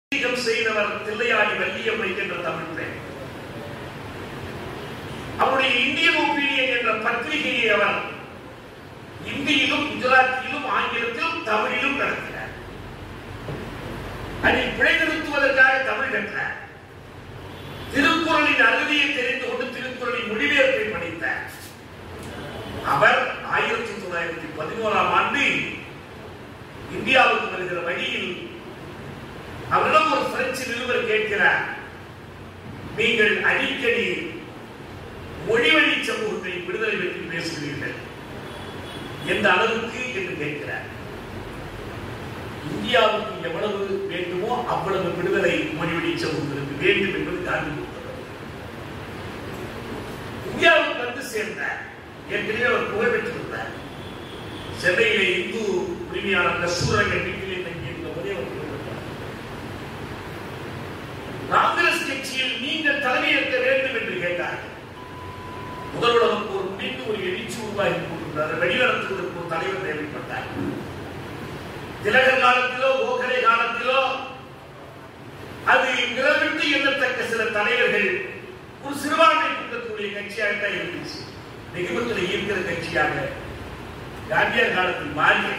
செய்தவர் தில்லையாடி வள்ளியம்மை என்ற தமிழ் பெண். அவருடைய இந்தியன் ஒப்பீனியன் என்ற பத்திரிகையை அவர் இந்தியிலும் குஜராத்திலும் ஆங்கிலத்திலும் தமிழிலும் நடத்தினார். அதை பிழை நிறுத்துவதற்காக தமிழ் கற்றார். திருக்குறளின் அறுதியை தெரிந்து கொண்டு திருக்குறளின் மொழிபெயர்ப்பை படித்தார். அவர் 1911ஆம் ஆண்டு இந்தியாவுக்கு வருகிற வழியில் அவரிடம் ஒரு பிரெஞ்சு நிருபர் கேட்கிறார், நீங்கள் அடிக்கடி மொழிவழி சமூகத்தை விடுதலை பற்றி பேசுகிறீர்கள், எந்த அளவுக்கு என்று கேட்கிறார். இந்தியாவுக்கு எவ்வளவு வேண்டுமோ அவ்வளவு விடுதலை மொழிவழி சமூகத்திற்கு வேண்டும் என்பது காந்தி கூறுகிறார். இந்தியாவுக்கு வந்து சேர்ந்தார். ஏற்கனவே அவர் புகழ் பெற்றிருந்தார். சென்னையிலே இந்து உரிமையாளர் கஸ்தூரங்க வீட்டிலே தங்கியிருந்த போதே அவர் புகழ்பெற்றார். காங்கிரஸ் கட்சியில் நீங்கள் தலைமையேற்க வேண்டும் என்று கேட்டார்கள். முதல்வருக்கு ஒரு மீண்டும் ஒரு எழுச்சி உருவாகி கொண்டிருந்தார். வெளிநடத்துவதற்கு ஒரு தலைவர் தேவைப்பட்டார். திலகர் காலத்திலோ கோகலே காலத்திலோ அது நிலவிட்டு எண்ணத்தக்க சில தலைவர்கள் ஒரு சிறுபான்மை கூட்டக்கூடிய கட்சியாகத்தான் இருந்துச்சு. நிகழ்வுகளை ஈர்க்கிற கட்சியாக காந்தியார் காலத்தில் மாறிய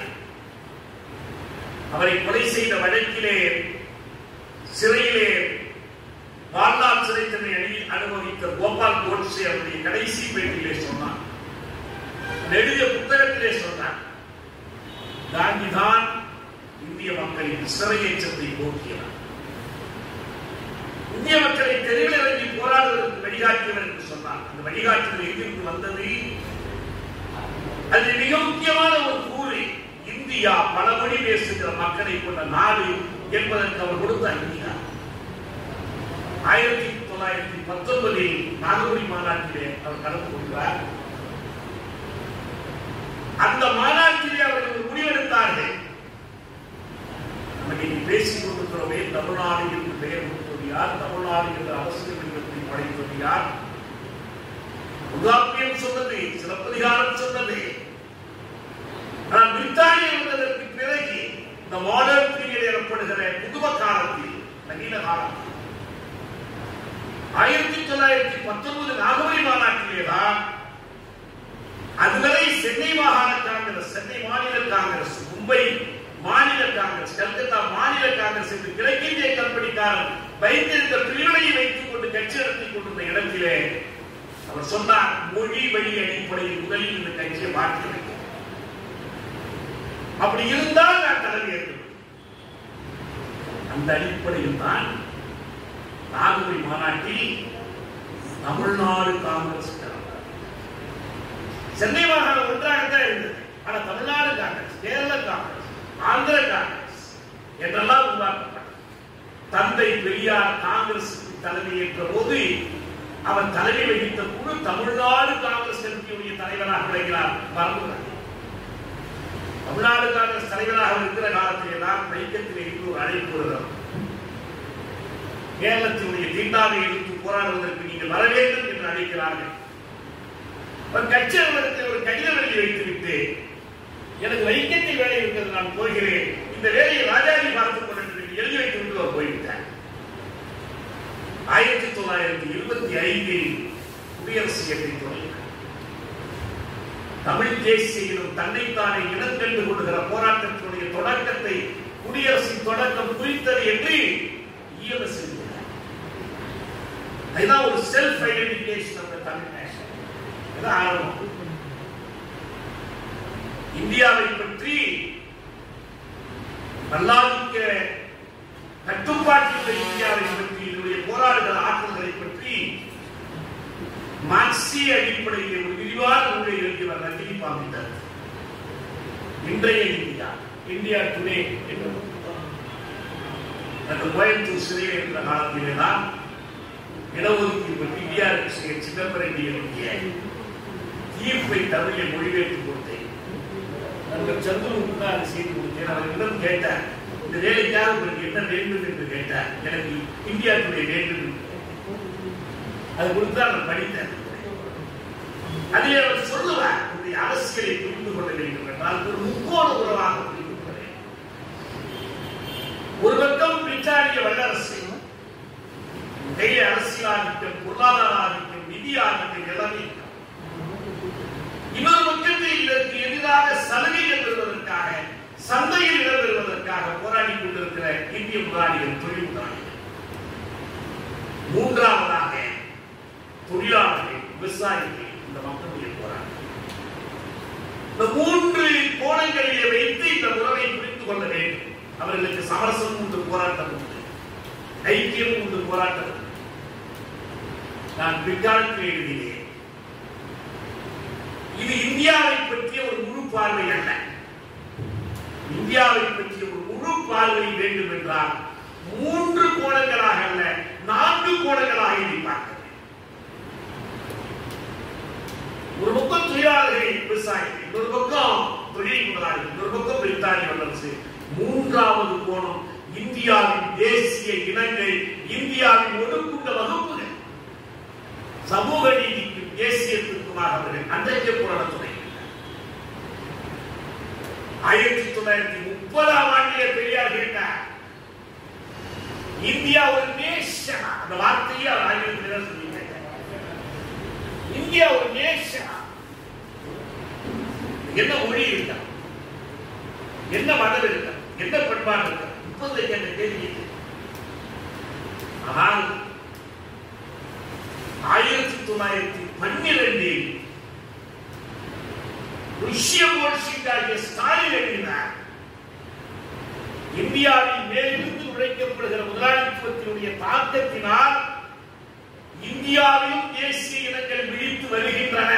அவரை கொலை செய்த வழக்கிலே சிறையிலே வாழ்நாள் சிறை தண்டனை அனுபவித்த கோபால் கோட்சே அவருடைய கடைசி பேட்டியிலே சொன்னார், எழுதிய புத்தகத்திலே சொன்னார், காந்திதான் இந்திய மக்களின் சிறையேற்றத்தை போக்கியவர், இந்திய மக்களை தெருவில் இறங்கி போராடுவதற்கு வழிகாட்டியவர் என்று சொன்னார். அந்த வழிகாட்டுதல் எங்கிருந்து வந்தது? அது மிக முக்கியமான ஒரு கூறு. இந்தியா பல மொழி பேசுகிற மக்களை கொண்ட நாடு என்பதற்கு அவர் கொடுத்த அங்கீகாரம். 1919 நாகூரி மாநாட்டிலே அவர் கலந்து கொள்கிறார். அந்த மாநாட்டிலே அவர்கள் ஒரு முடிவெடுத்தார்கள், நம்ம பேசிக் கொண்டிருக்கிறோமே தமிழ்நாடு என்று பெயர் கொடுத்தது யார், தமிழ்நாடு என்ற அரசியல் வடிவத்தை படைத்தது யார்? தொல்காப்பியம் சொன்னது, சிலப்பதிகாரம் சொன்னது. ஆனால் பிரித்தானியா வந்ததற்கு பிறகு இந்த மாடர்ன் பீரியட் எனப்படுகிற புதும காலத்தில், நவீன காலத்தில் 1919 நாகூரி மாநாட்டிலேதான் அதுவரை சென்னை மாகாண காங்கிரஸ், சென்னை மாநில காங்கிரஸ், மும்பை மாநில காங்கிரஸ், கல்கத்தா மாநில காங்கிரஸ் என்று கிழக்கிந்திய கம்பெனிக்காரர் வைத்திருந்த பிரிவினையை வைத்துக் கொண்டு கட்சி நடத்திக் கொண்டிருந்த இடத்திலே அவர் சொன்னார், மொழி வழி அடிப்படையில் முதலில் இந்த கட்சியை மாற்றி வைக்கும், அப்படி இருந்தால் நான் தலைமையேற்க. அந்த அடிப்படையில் தான் நாகூரி மாநாட்டில் தமிழ்நாடு காங்கிரஸ் சென்னை மாகாணம் ஒன்றாகத்தான் இருந்தது. ஆனால் தமிழ்நாடு காங்கிரஸ், கேரள காங்கிரஸ், ஆந்திர காங்கிரஸ் என்றெல்லாம் உருவாக்கப்பட்டது. தந்தை பெரியார் காங்கிரசுக்கு தலைமையேற்ற போது அவர் தலைமை வகித்த குழு தமிழ்நாடு காங்கிரஸ் கட்சியுடைய தலைவராக விளங்கினார். மறந்துள்ளார். தமிழ்நாடு காங்கிரஸ் தலைவராக இருக்கிற காலத்திலே தான் வைக்கத்திலே இருந்து ஒரு அழைப்பு வருகிறது, கேரளத்தினுடைய தீண்டாமை எதிர்த்து போராடுவதற்கு நீங்கள் வர வேண்டும் என்று அழைக்கிறார்கள். கட்சி அலுவலகத்தில் ஒரு கடிதம் எழுதி வைத்துவிட்டு, எனக்கு வைக்கத்தை வேலை இருக்கிறது, நான் போகிறேன், இந்த வேலையை ராஜாஜி பார்த்துக் கொண்டு எழுதி வைத்துவிட்டு அவர் போய்விட்டார். 1925 குடியரசு இயக்கத்தை தொடங்கினார். தமிழ் தேசியம் தன்னைத்தானே இனம் கண்டு கொள்ளுகிற போராட்டத்தினுடைய தொடக்கத்தை குடியரசின் தொடக்கம் குறித்தது என்று இஎம்எஸ் எழுதினார். அதுதான் ஒரு self identification of the Tamil nation. இதுதான் ஆரம்பம். இந்தியாவை பற்றி நல்லாதிக்க கட்டுப்பாட்டில் இந்தியாவை பற்றி, இதனுடைய போராடுகிற ஆற்றல்களை பற்றி மார்க்சிய அடிப்படையில் ஒரு விரிவான நூலை எழுதியவர் ரஜினி பாமிதர். இன்றைய இந்தியா, இந்தியா டுடே என்ற அந்த கோயம்புத்தூர் சிறையில் இருக்கிற காலத்திலே தான் இடஒதுக்கீடு பற்றி இந்தியா சிதம்பரண்டிய தீர்ப்பை தமிழில் மொழிபெயர்த்து கொடுத்தேன். நண்பர் சந்துருக்கு அதை செய்து கொடுத்தேன். அவரிடம் கேட்டார், இந்த வேலைக்காக உங்களுக்கு என்ன வேண்டும் என்று கேட்டார். எனக்கு இந்தியா டுடே வேண்டும். அது கொடுத்தா நான் படித்தேன். அதிலே அவர் சொல்லுவார், உங்களுடைய அரசியலை புரிந்து கொள்ள வேண்டும் என்றால் ஒரு முக்கோண உறவாக புரிந்து கொள்ள வேண்டும். ஒரு பக்கம் பிரித்தானிய வல்லரசு, கையில அரசியல் ஆதிக்கம், பொருளாதார ஆதிக்கம், நிதி ஆதிக்கம் எல்லாமே இருக்கு. இன்னொரு பக்கத்தில் இதற்கு எதிராக சலுகைகள் பெறுவதற்காக, சந்தையில் இடம் பெறுவதற்காக போராடி கொண்டிருக்கிற இந்திய முதலாளிகள், தொழில் முதலாளிகள். மூன்றாவதாக தொழிலாளர்கள், விவசாயிகள், இந்த மக்களுடைய போராட்டம். இந்த மூன்று கோணங்களிலே வைத்து இந்த உறவை புரிந்து கொள்ள வேண்டும். அவர்களுக்கு சமரசம் உண்டு, போராட்டம் உண்டு, ஐக்கியம் உண்டு, போராட்டம் உண்டு. நான் பிற்காலத்தில் எழுதினேன், இது இந்தியாவை பற்றிய ஒரு முழு பார்வை அல்ல. இந்தியாவை பற்றிய ஒரு முழு பார்வை வேண்டும் என்றால் மூன்று கோணங்களாக அல்ல, 4 கோணங்களாக இதை பார்க்க வேண்டும். ஒரு பக்கம் தொழிலாளர்கள், விவசாயிகள், இன்னொரு பக்கம் தொழில் முதலாளிகள், இன்னொரு பக்கம் பிரித்தானிய வல்லரசு. மூன்றாவது கோணம் இந்தியாவின் தேசிய இனங்கள், இந்தியாவின் ஒடுக்குண்ட வகுப்புகள், சமூக நீதிக்கும் தேசியத்திற்குமாக அவர்கள் அன்றைய போராட்டத்துறை 1930ஆம் ஆண்டிலே பெரியார் கேட்டார், இந்தியா ஒரு நேஷன். அந்த வார்த்தையை அவர் ஆங்கிலத்தில் சொல்லியிருக்கார். இந்தியா ஒரு நேஷன். என்ன மொழி இருக்கா, என்ன மதம் இருக்கா, என்ன பண்பாடு இருக்கா, 30 கேட்ட கேள்வி. ஆனால் 1912 ருஷ்ய போல்ஷிக்காகிய ஸ்டாலின் எழுதினார், இந்தியாவின் மேலிருந்து நுழைக்கப்படுகிற முதலாளித்துவத்தினுடைய தாக்கத்தினால் இந்தியாவிலும் தேசிய இனங்கள் விழித்து வருகின்றன.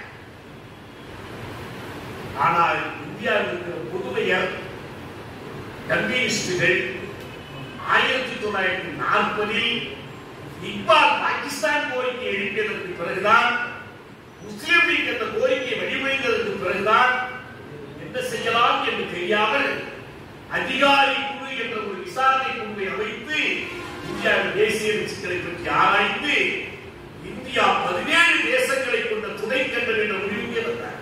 ஆனால் இந்தியாவில் இருக்கிற புதுமையர் கம்யூனிஸ்டுகள் 1940 இக்பால் பாகிஸ்தான் கோரிக்கை எழுப்பியதற்கு பிறகுதான், முஸ்லிம் லீக் என்ற கோரிக்கை வழிமொழிந்ததற்கு பிறகுதான் என்ன செய்யலாம் என்று தெரியாமல் அதிகாரி குழு என்ற ஒரு விசாரணை குழுவை அமைத்து இந்தியாவின் தேசிய சிக்கலை பற்றி ஆராய்ந்து இந்தியா 17 தேசங்களை கொண்ட துணைக்கண்டம் என்ற முடிவுக்கு வந்தார்.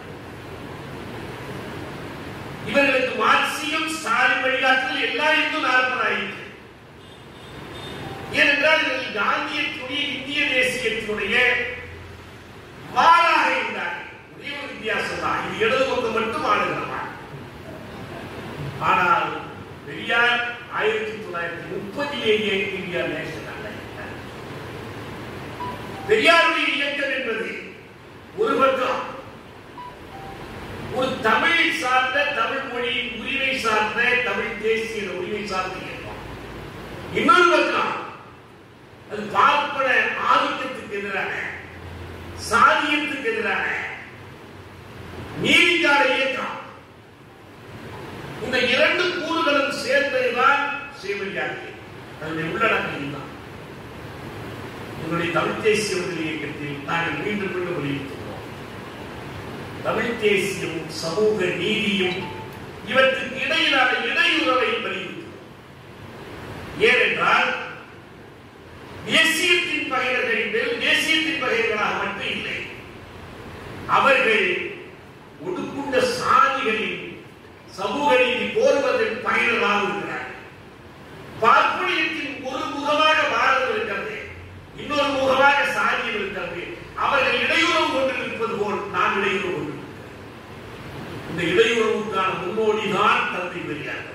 இவர்களுக்கு மார்க்சியம், ஸ்டாலின் வழிகாட்டுதல் எல்லாம் இன்னும் நாற்பதாயிற்று. ஏனென்றால் இவர்கள் காந்தியத்துடைய இந்திய தேசியத்தினுடைய மாறாக இருந்தார். ஒரே ஒரு வித்தியாசம் தான், இது இடது பக்கம் மட்டும் ஆளுகிறவா. ஆனால் பெரியார் 1930 இந்தியா நேஷன் அல்ல. பெரியாருடைய இயக்கம் என்பது ஒரு பக்கம் ஒரு தமிழ் சார்ந்த, தமிழ் மொழியின் உரிமை சார்ந்த, தமிழ் தேசிய உரிமை சார்ந்த இயக்கம். இன்னொரு பக்கம் அது பார்ப்பன ஆதிக்கத்துக்கு எதிரான, சாதியத்துக்கு எதிரான நீதிக்கான இயக்கம். இந்த 2 கூறுகளும் சேர்ந்ததுதான் சேவரியாகி. அதனுடைய உள்ளடக்கம் தான். உங்களுடைய தமிழ் தேசிய விடுதலை இயக்கத்தில் நாங்கள் மீண்டும் மீண்டும் வலியுறுத்துகிறோம். தமிழ் தேசியமும் சமூக நீதியும் இவற்றுக்கு இடையிலான இடையுறவை வலியுறுத்துகிறோம். ஏனென்றால் தேசியத்தின் பகைவர்கள் தேசியத்தின் பகைவர்களாக மட்டும் இல்லை, அவர்கள் ஒடுக்குண்ட சாதிகளின் சமூக நீதி கோருவதற்கு பகைவர்களாக இருக்கிறார்கள். பார்ப்பனியத்தின் ஒரு முகமாக பாரதம் இருக்கிறது, இன்னொரு முகமாக சாதியம் இருக்கிறது. அவர்கள் இடையுறவு கொண்டிருப்பது போல் நான் இடையுறவு கொண்டிருக்கிறேன். இந்த இடையுறவுக்கான முன்னோடிதான் தந்தை பெரியார்.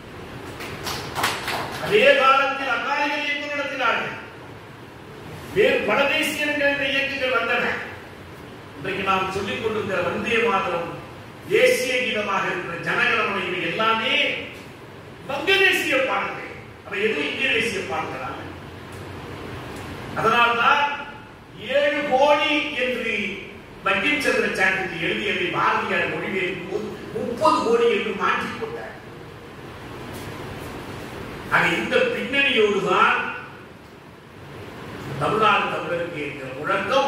அதே காலத்தில் அக்காலிகள் இயக்கம் நடத்தினார்கள். வேறு பல தேசிய இயக்கங்கள் வந்தன. இன்றைக்கு நாம் சொல்லிக் கொண்டிருக்கிற வந்தே மாதரம், தேசிய கீதமாக இருக்கிற ஜனகணமன, இவை எல்லாமே வங்க தேசிய பாடல்கள். அவை எதுவும் இந்திய தேசிய பாடல்கள். அதனால்தான் 7 கோடி என்று பங்கிம் சந்திர சாட்டர்ஜி எழுதியதை பாரதியார் மொழிபெயர்க்கும் போது 30 கோடி என்று மாற்றிக் கொண்டார். இந்த பின்னணியோடுதான் தமிழ்நாடு தமிழருக்கு இருக்கிற முழக்கம்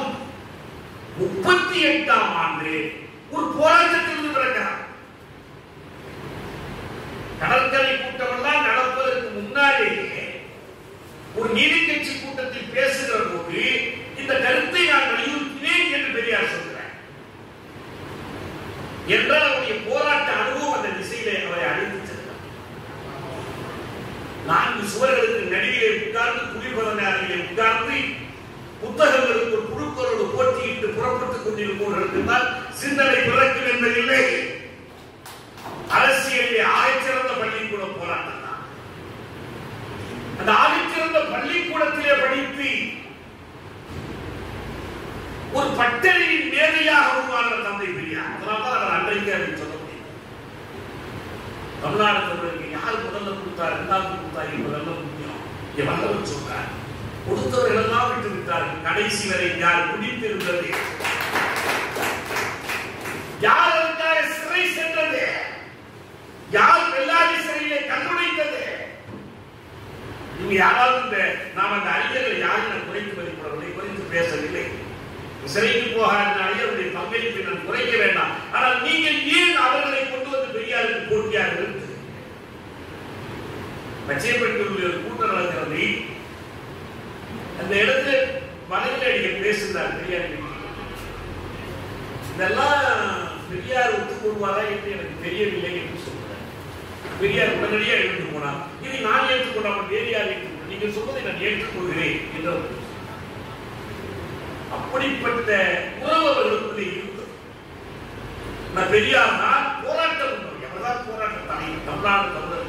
38ஆம் ஆண்டு ஒரு போராட்டத்திலிருந்து பிறக்கிறார். கடற்கரை கூட்டமெல்லாம் நடப்பதற்கு முன்னாலேயே ஒரு நீதி கட்சி கூட்டத்தில் பேசுகிற போது இந்த கருத்தை நான் வலியுறுத்தினேன் என்று பெரியார் சொல்கிறார். என்றால் அவருடைய போராட்ட அனுபவம் அந்த திசையிலே அவரை அழைத்து சென்றார். 4 சுவர்களுக்கு நடுவிலே உட்கார்ந்து, குளிர்பதன அறையிலே உட்கார்ந்து கொண்டிருப்போர்கள் சிந்தனை பிறக்கும் என்பதில்லை. அரசியலிலே ஆகச்சிறந்த பள்ளிக்கூட போராட்டம் தான். அந்த ஆகச்சிறந்த பள்ளிக்கூடத்திலே படித்து ஒரு பட்டறிவின் மேதையாக உருவான தந்தை பெரியார். அதனால்தான் அவர் அன்றைக்கு அதை சொல்ல முடியும். தமிழ்நாடு தமிழருக்கு யார் முதல்ல கொடுத்தார், இரண்டாவது கொடுத்தார் என்பதெல்லாம் முக்கியம். வல்லவர் சொல்றார், கொடுத்தவர்கள் எல்லாம் விட்டு விட்டார்கள், கடைசி வரை யார் குடித்திருந்தது, யார் அதற்காக சிறை சென்றது, யார் வெள்ளாடி சிறையிலே கண்டுபிடித்தது. இங்க யாராவது நாம் அந்த அறிஞர்கள் யாரும் குறைத்து மதிப்பவர்களை குறைத்து பேசவில்லை. சிறைக்கு போகாத அறிஞருடைய பங்களிப்பை நான் குறைக்க வேண்டாம். ஆனால் நீங்கள் ஏன் அவர்களை கொண்டு வந்து பெரியாருக்கு போட்டியாக இருந்து பச்சைப்பட்டு கூட்டம் நடக்கிறது. அந்த இடத்துல மனதில் அடிக்க பேசுகிறார் பெரியார். இதெல்லாம் பெரியார் ஒத்துக்கொள்வாரா என்று எனக்கு தெரியவில்லை என்று சொல்றார். பெரியார் உடனடியாக எழுந்து போனார். இதை நான் ஏற்றுக்கொண்டாமல் வேறு யார் ஏற்றுக்கொள்ள, நீங்கள் சொல்வதை நான் ஏற்றுக்கொள்கிறேன் என்று அப்படிப்பட்ட உறவு அவர்களுக்குள்ளே இருந்தது. நான் பெரியார் தான் போராட்டம், எவர்தான் போராட்டம் தலைவர் தமிழ்நாடு தமிழருக்கு.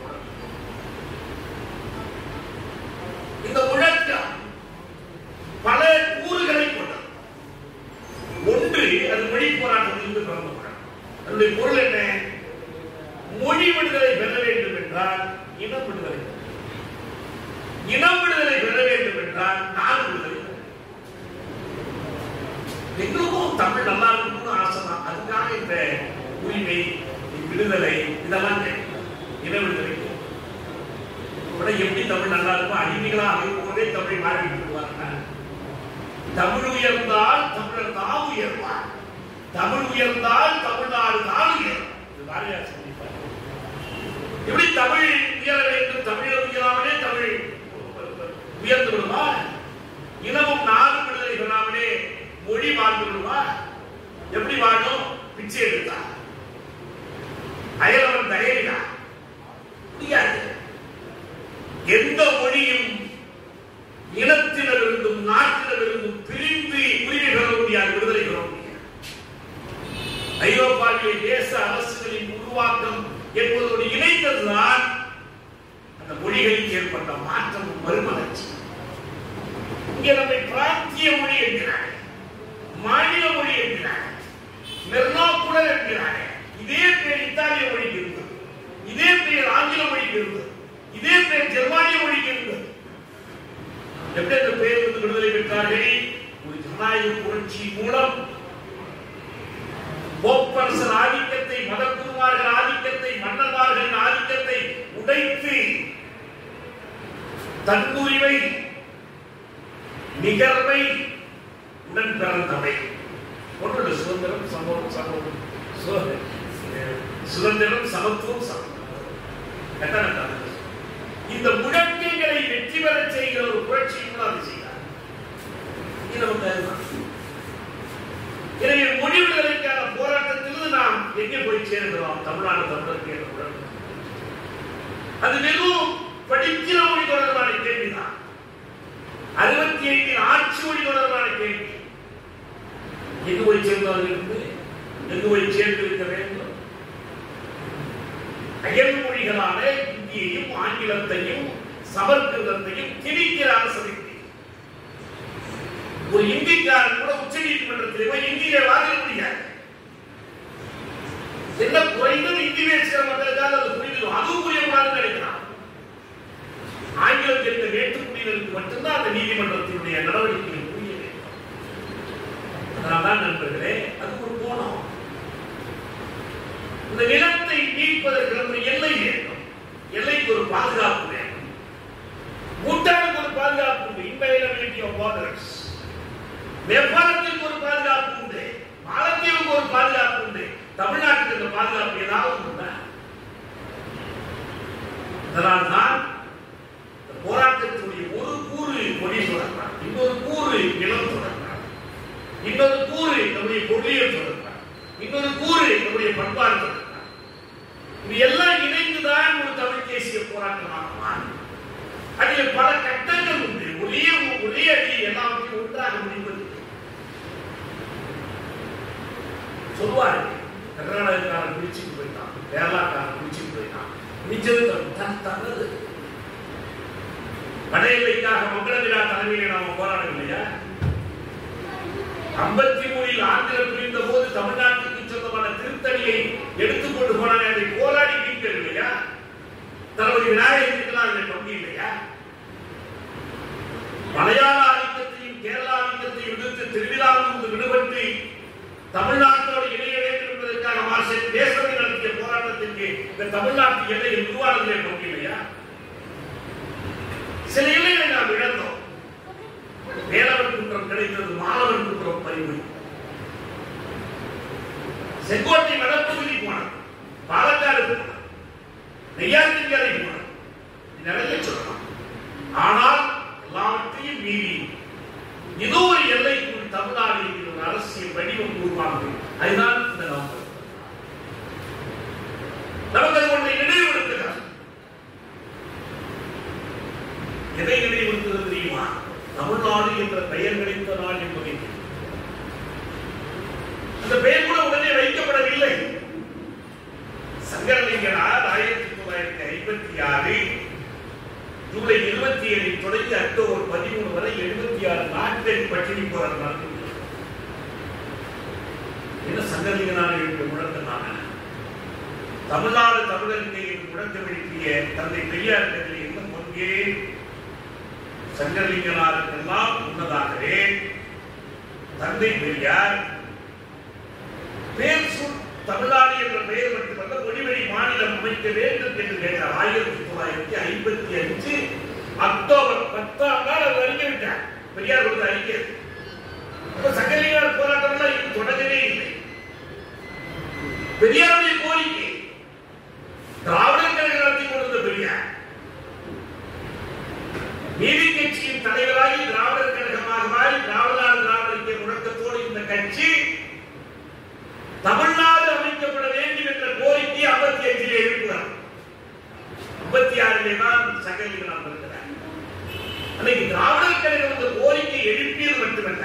இந்த முழக்கம் பல கூறுகளை கொண்டது. ஒன்று, அது மொழி போராட்டத்திலிருந்து பிறந்த முழக்கம். அதனுடைய பொருள் என்ன? மொழி விடுதலை பெற வேண்டும் என்றால் இன விடுதலை, இனம் விடுதலை பெற வேண்டும் என்றால் நாடு விடுதலை. எங்களுக்கும் தமிழ் நல்லா இருக்கணும்னு ஆசை தான். அதுக்காக இந்த உரிமை, விடுதலை இதெல்லாம் இன விடுதலை. எப்படி தமிழ் நல்லா இருக்கும், அடிமைகளாக இருக்கும்போதே தமிழை மாறிவிட்டு விடுவார்கள். தமிழ் உயர்ந்தால் தமிழர் தான் உயர்வார், தமிழ் உயர்ந்தால் தமிழ்நாடு தான் உயரும். பாரதியார் சொல்லிப்பார். எப்படி தமிழ் உயர வேண்டும், தமிழர் உயராமலே தமிழ் உயர்ந்து விடுமா? இனமும் நாடு விடுதலை பெறாமலே மொழி வாழ்ந்து விடுமா? எப்படி வாழும்? பிச்சை எடுத்தா, அயலவன் தயவினா முடியாது. எந்த மொழியும் இனத்திலிருந்தும் நாட்டிலிருந்தும் பிரிந்து உரிமை பெற முடியாது, விடுதலை பெற முடியாது. ஐரோப்பாவிலே தேச அரசுகளின் உருவாக்கம் என்பதோடு இணைந்ததுதான் அந்த மொழிகளில் ஏற்பட்ட மாற்றம், மறுமலர்ச்சி. இங்கே நம்மை பிராந்திய மொழி என்கிறார்கள், மாநில மொழி என்கிறார்கள், மெர்னாக்குலர் என்கிறார்கள். இதே பேர் இத்தாலிய மொழிக்கு இருந்தது, இதே பேர் ஆங்கில மொழிக்கு இருந்தது, இதே பேர் ஜெர்மானிய மொழிக்கு இருந்தது. எப்படி அந்த பேர் வந்து விடுதலை பெற்றார்கள்? ஒரு ஜனநாயக புரட்சி மூலம் போப்பரசர் ஆதிக்கத்தை, மதகுருமார்கள் ஆதிக்கத்தை, மன்னர்மார்களின் ஆதிக்கத்தை உடைத்து தன்னுரிமை, நிகர்வை, உடன் பிறந்தவை. ஒன்று சுதந்திரம், சமத்துவம், சுதந்திரம், சமத்துவம், சமத்துவம். இந்த முழக்கங்களை வெற்றி பெற செய்கிற ஒரு புரட்சியை அது செய்தார். எனவே மொழி விடுதலைக்கான போராட்டத்திலிருந்து நாம் எங்கே போய் சேர்ந்தோம்? தமிழ்நாடு தமிழருக்கு என்ற முழக்கம். அது வெறும் படிக்கிற மொழி தொடர்பான கேள்விதான். 65 ஆட்சி மொழி தொடர்பான கேள்வி. எங்கு போய் சேர்ந்தவர்களுக்கு எங்கு போய் சேர்ந்திருக்க வேண்டும்? அயல் மொழிகளான இந்தியையும் ஆங்கிலத்தையும் சமஸ்கிருதத்தையும் திணிக்கிற அரசு. ஒரு இந்திக்காரன் கூட உச்ச நீதிமன்றத்தில் போய் இந்தியிலே வாதிட முடியாது. என்ன குறைந்தது இந்தி பேசுகிற மக்களுக்காக அது புரிதலும் அதுவும் புரியக்கூடாதுன்னு நினைக்கிறான். ஆங்கிலம் தெரிந்த வேட்டுக்குடியினருக்கு மட்டும்தான் அந்த நீதிமன்றத்தினுடைய நடவடிக்கைகள் புரிய வேண்டும். அதனால்தான் நண்பர்களே, அது ஒரு கோணம். இந்த நிலத்தை மீட்பதற்கு ஒரு எல்லை வேண்டும், எல்லைக்கு ஒரு பாதுகாப்பு வேண்டும். பூட்டானுக்கு ஒரு பாதுகாப்பு உண்டு, இன்வைலபிலிட்டி ஆஃப் பார்டர்ஸ். நேபாளத்திற்கு ஒரு பாதுகாப்பு உண்டு, மாலத்தீவுக்கு ஒரு பாதுகாப்பு உண்டு. தமிழ்நாட்டுக்கு இந்த பாதுகாப்பு ஏதாவது உண்டா? அதனால்தான் போராட்டத்துடைய ஒரு கூறு மொழி தொடர்பார், இன்னொரு கூறு நிலம் தொடர்பார், இன்னொரு கூறு நம்முடைய பொருளியல் தொடர்பார், இன்னொரு கூறு நம்முடைய பண்பாடு தொடர்பார். இது எல்லாம் இணைந்துதான் ஒரு தமிழ் தேசிய போராட்டமாக மாறும். அதில் பல கட்டங்கள் உண்டு. ஒரே அடி எல்லாத்தையும் ஒன்றாக முடிவது. சொல்லுவாரு. கர்நாடகக்காரன் பிடிச்சிட்டு போயிட்டான், கேரளாக்காரன் பிடிச்சிட்டு போயிட்டான், மிச்சது தனது வட எல்லைக்காக மங்கள விழா தலைமையில் நாம போராடவில்லையா? 53 ஆந்திர பிரிந்த போது தமிழ்நாட்டுக்கு சொந்தமான திருத்தணியை எடுத்துக்கொண்டு போனாங்க. அதை போராடி மீட்கவில்லையா? தளபதி விநாயகத்துக்கு அதில் பங்கு இல்லையா? மலையாள ஆதிக்கத்தையும் கேரளா ஆதிக்கத்தையும் எதிர்த்து திருவிழாவிலிருந்து விடுபட்டு தமிழ்நாட்டோடு இணைய வேண்டும் என்பதற்காக மார்க்சிஸ்ட் தேசத்தை நடத்திய போராட்டத்திற்கு இந்த தமிழ்நாட்டு எல்லையில் உருவானதிலே பங்கு இல்லையா? சில எல்லைகளை நாம் இழந்தோம். வேலவன் குற்றம் கிடைத்தது, மாணவன் குற்றம் பறிவு. செங்கோட்டை வடப்பகுதி போனார், பாலக்காடு போனார், நெய்யாற்றின்கரை போனார், நிறைய சொல்லலாம். ஆனால் எல்லாவற்றையும் மீறி ஏதோ ஒரு எல்லைக்குள் தமிழ்நாடு ஒரு அரசியல் வடிவம் உருவாகும். அதுதான் இந்த நோக்கம். நமக்கு ஒன்றை நினைவுபடுத்துகிறார். எதை நினைவுபடுத்துவது தெரியுமா? தமிழ்நாடு என்ற பெயர் கிடைத்த நாள் என்பதை. அந்த பெயர் கூட உடனே வைக்கப்படவில்லை. சங்கரலிங்கனார் 1956 ஜூலை 27 தொடங்கி அக்டோபர் 13 வரை 76 நாட்கள் பட்டினி போராட்டம் நடத்தினார். என்ன சங்கரலிங்கனார் என்று முழங்கினாங்க? தமிழ்நாடு தமிழருக்கு என்று முழக்கம் எழுப்பிய தந்தை பெரியார் என்ன பங்கே சங்கரலிங்கனாருக்கெல்லாம் முன்னதாகவே தந்தை பெரியார் பேர் தமிழ்நாடு என்ற பெயர் மட்டுமல்ல மொழிவழி மாநிலம் அமைக்க வேண்டும் என்று கேட்டார். 1955 அக்டோபர் 10ஆம் நாள் அவர் அறிக்கைவிட்டார். பெரியார் ஒரு அறிக்கை. சங்கரலிங்கனார் போராட்டம் எல்லாம் இது தொடங்கவே இல்லை. பெரியாருடைய கோரிக்கை திராவிடர் கழகம் நடத்தி கொண்டிருந்த பெரியார் நீதி கட்சியின் தலைவராகி திராவிடர் கழகமாக மாறி திராவிடர் திராவிடருக்கு முழக்கத்தோடு இந்த கட்சி தமிழ்நாடு அமைக்கப்பட வேண்டும் என்ற கோரிக்கை 55 எழுப்புகிறார். 56 தான் சங்கரலிங்கனார் இருக்கிறார். அன்னைக்கு திராவிடர் கழகம் இந்த கோரிக்கை எழுப்பியது மட்டுமல்ல,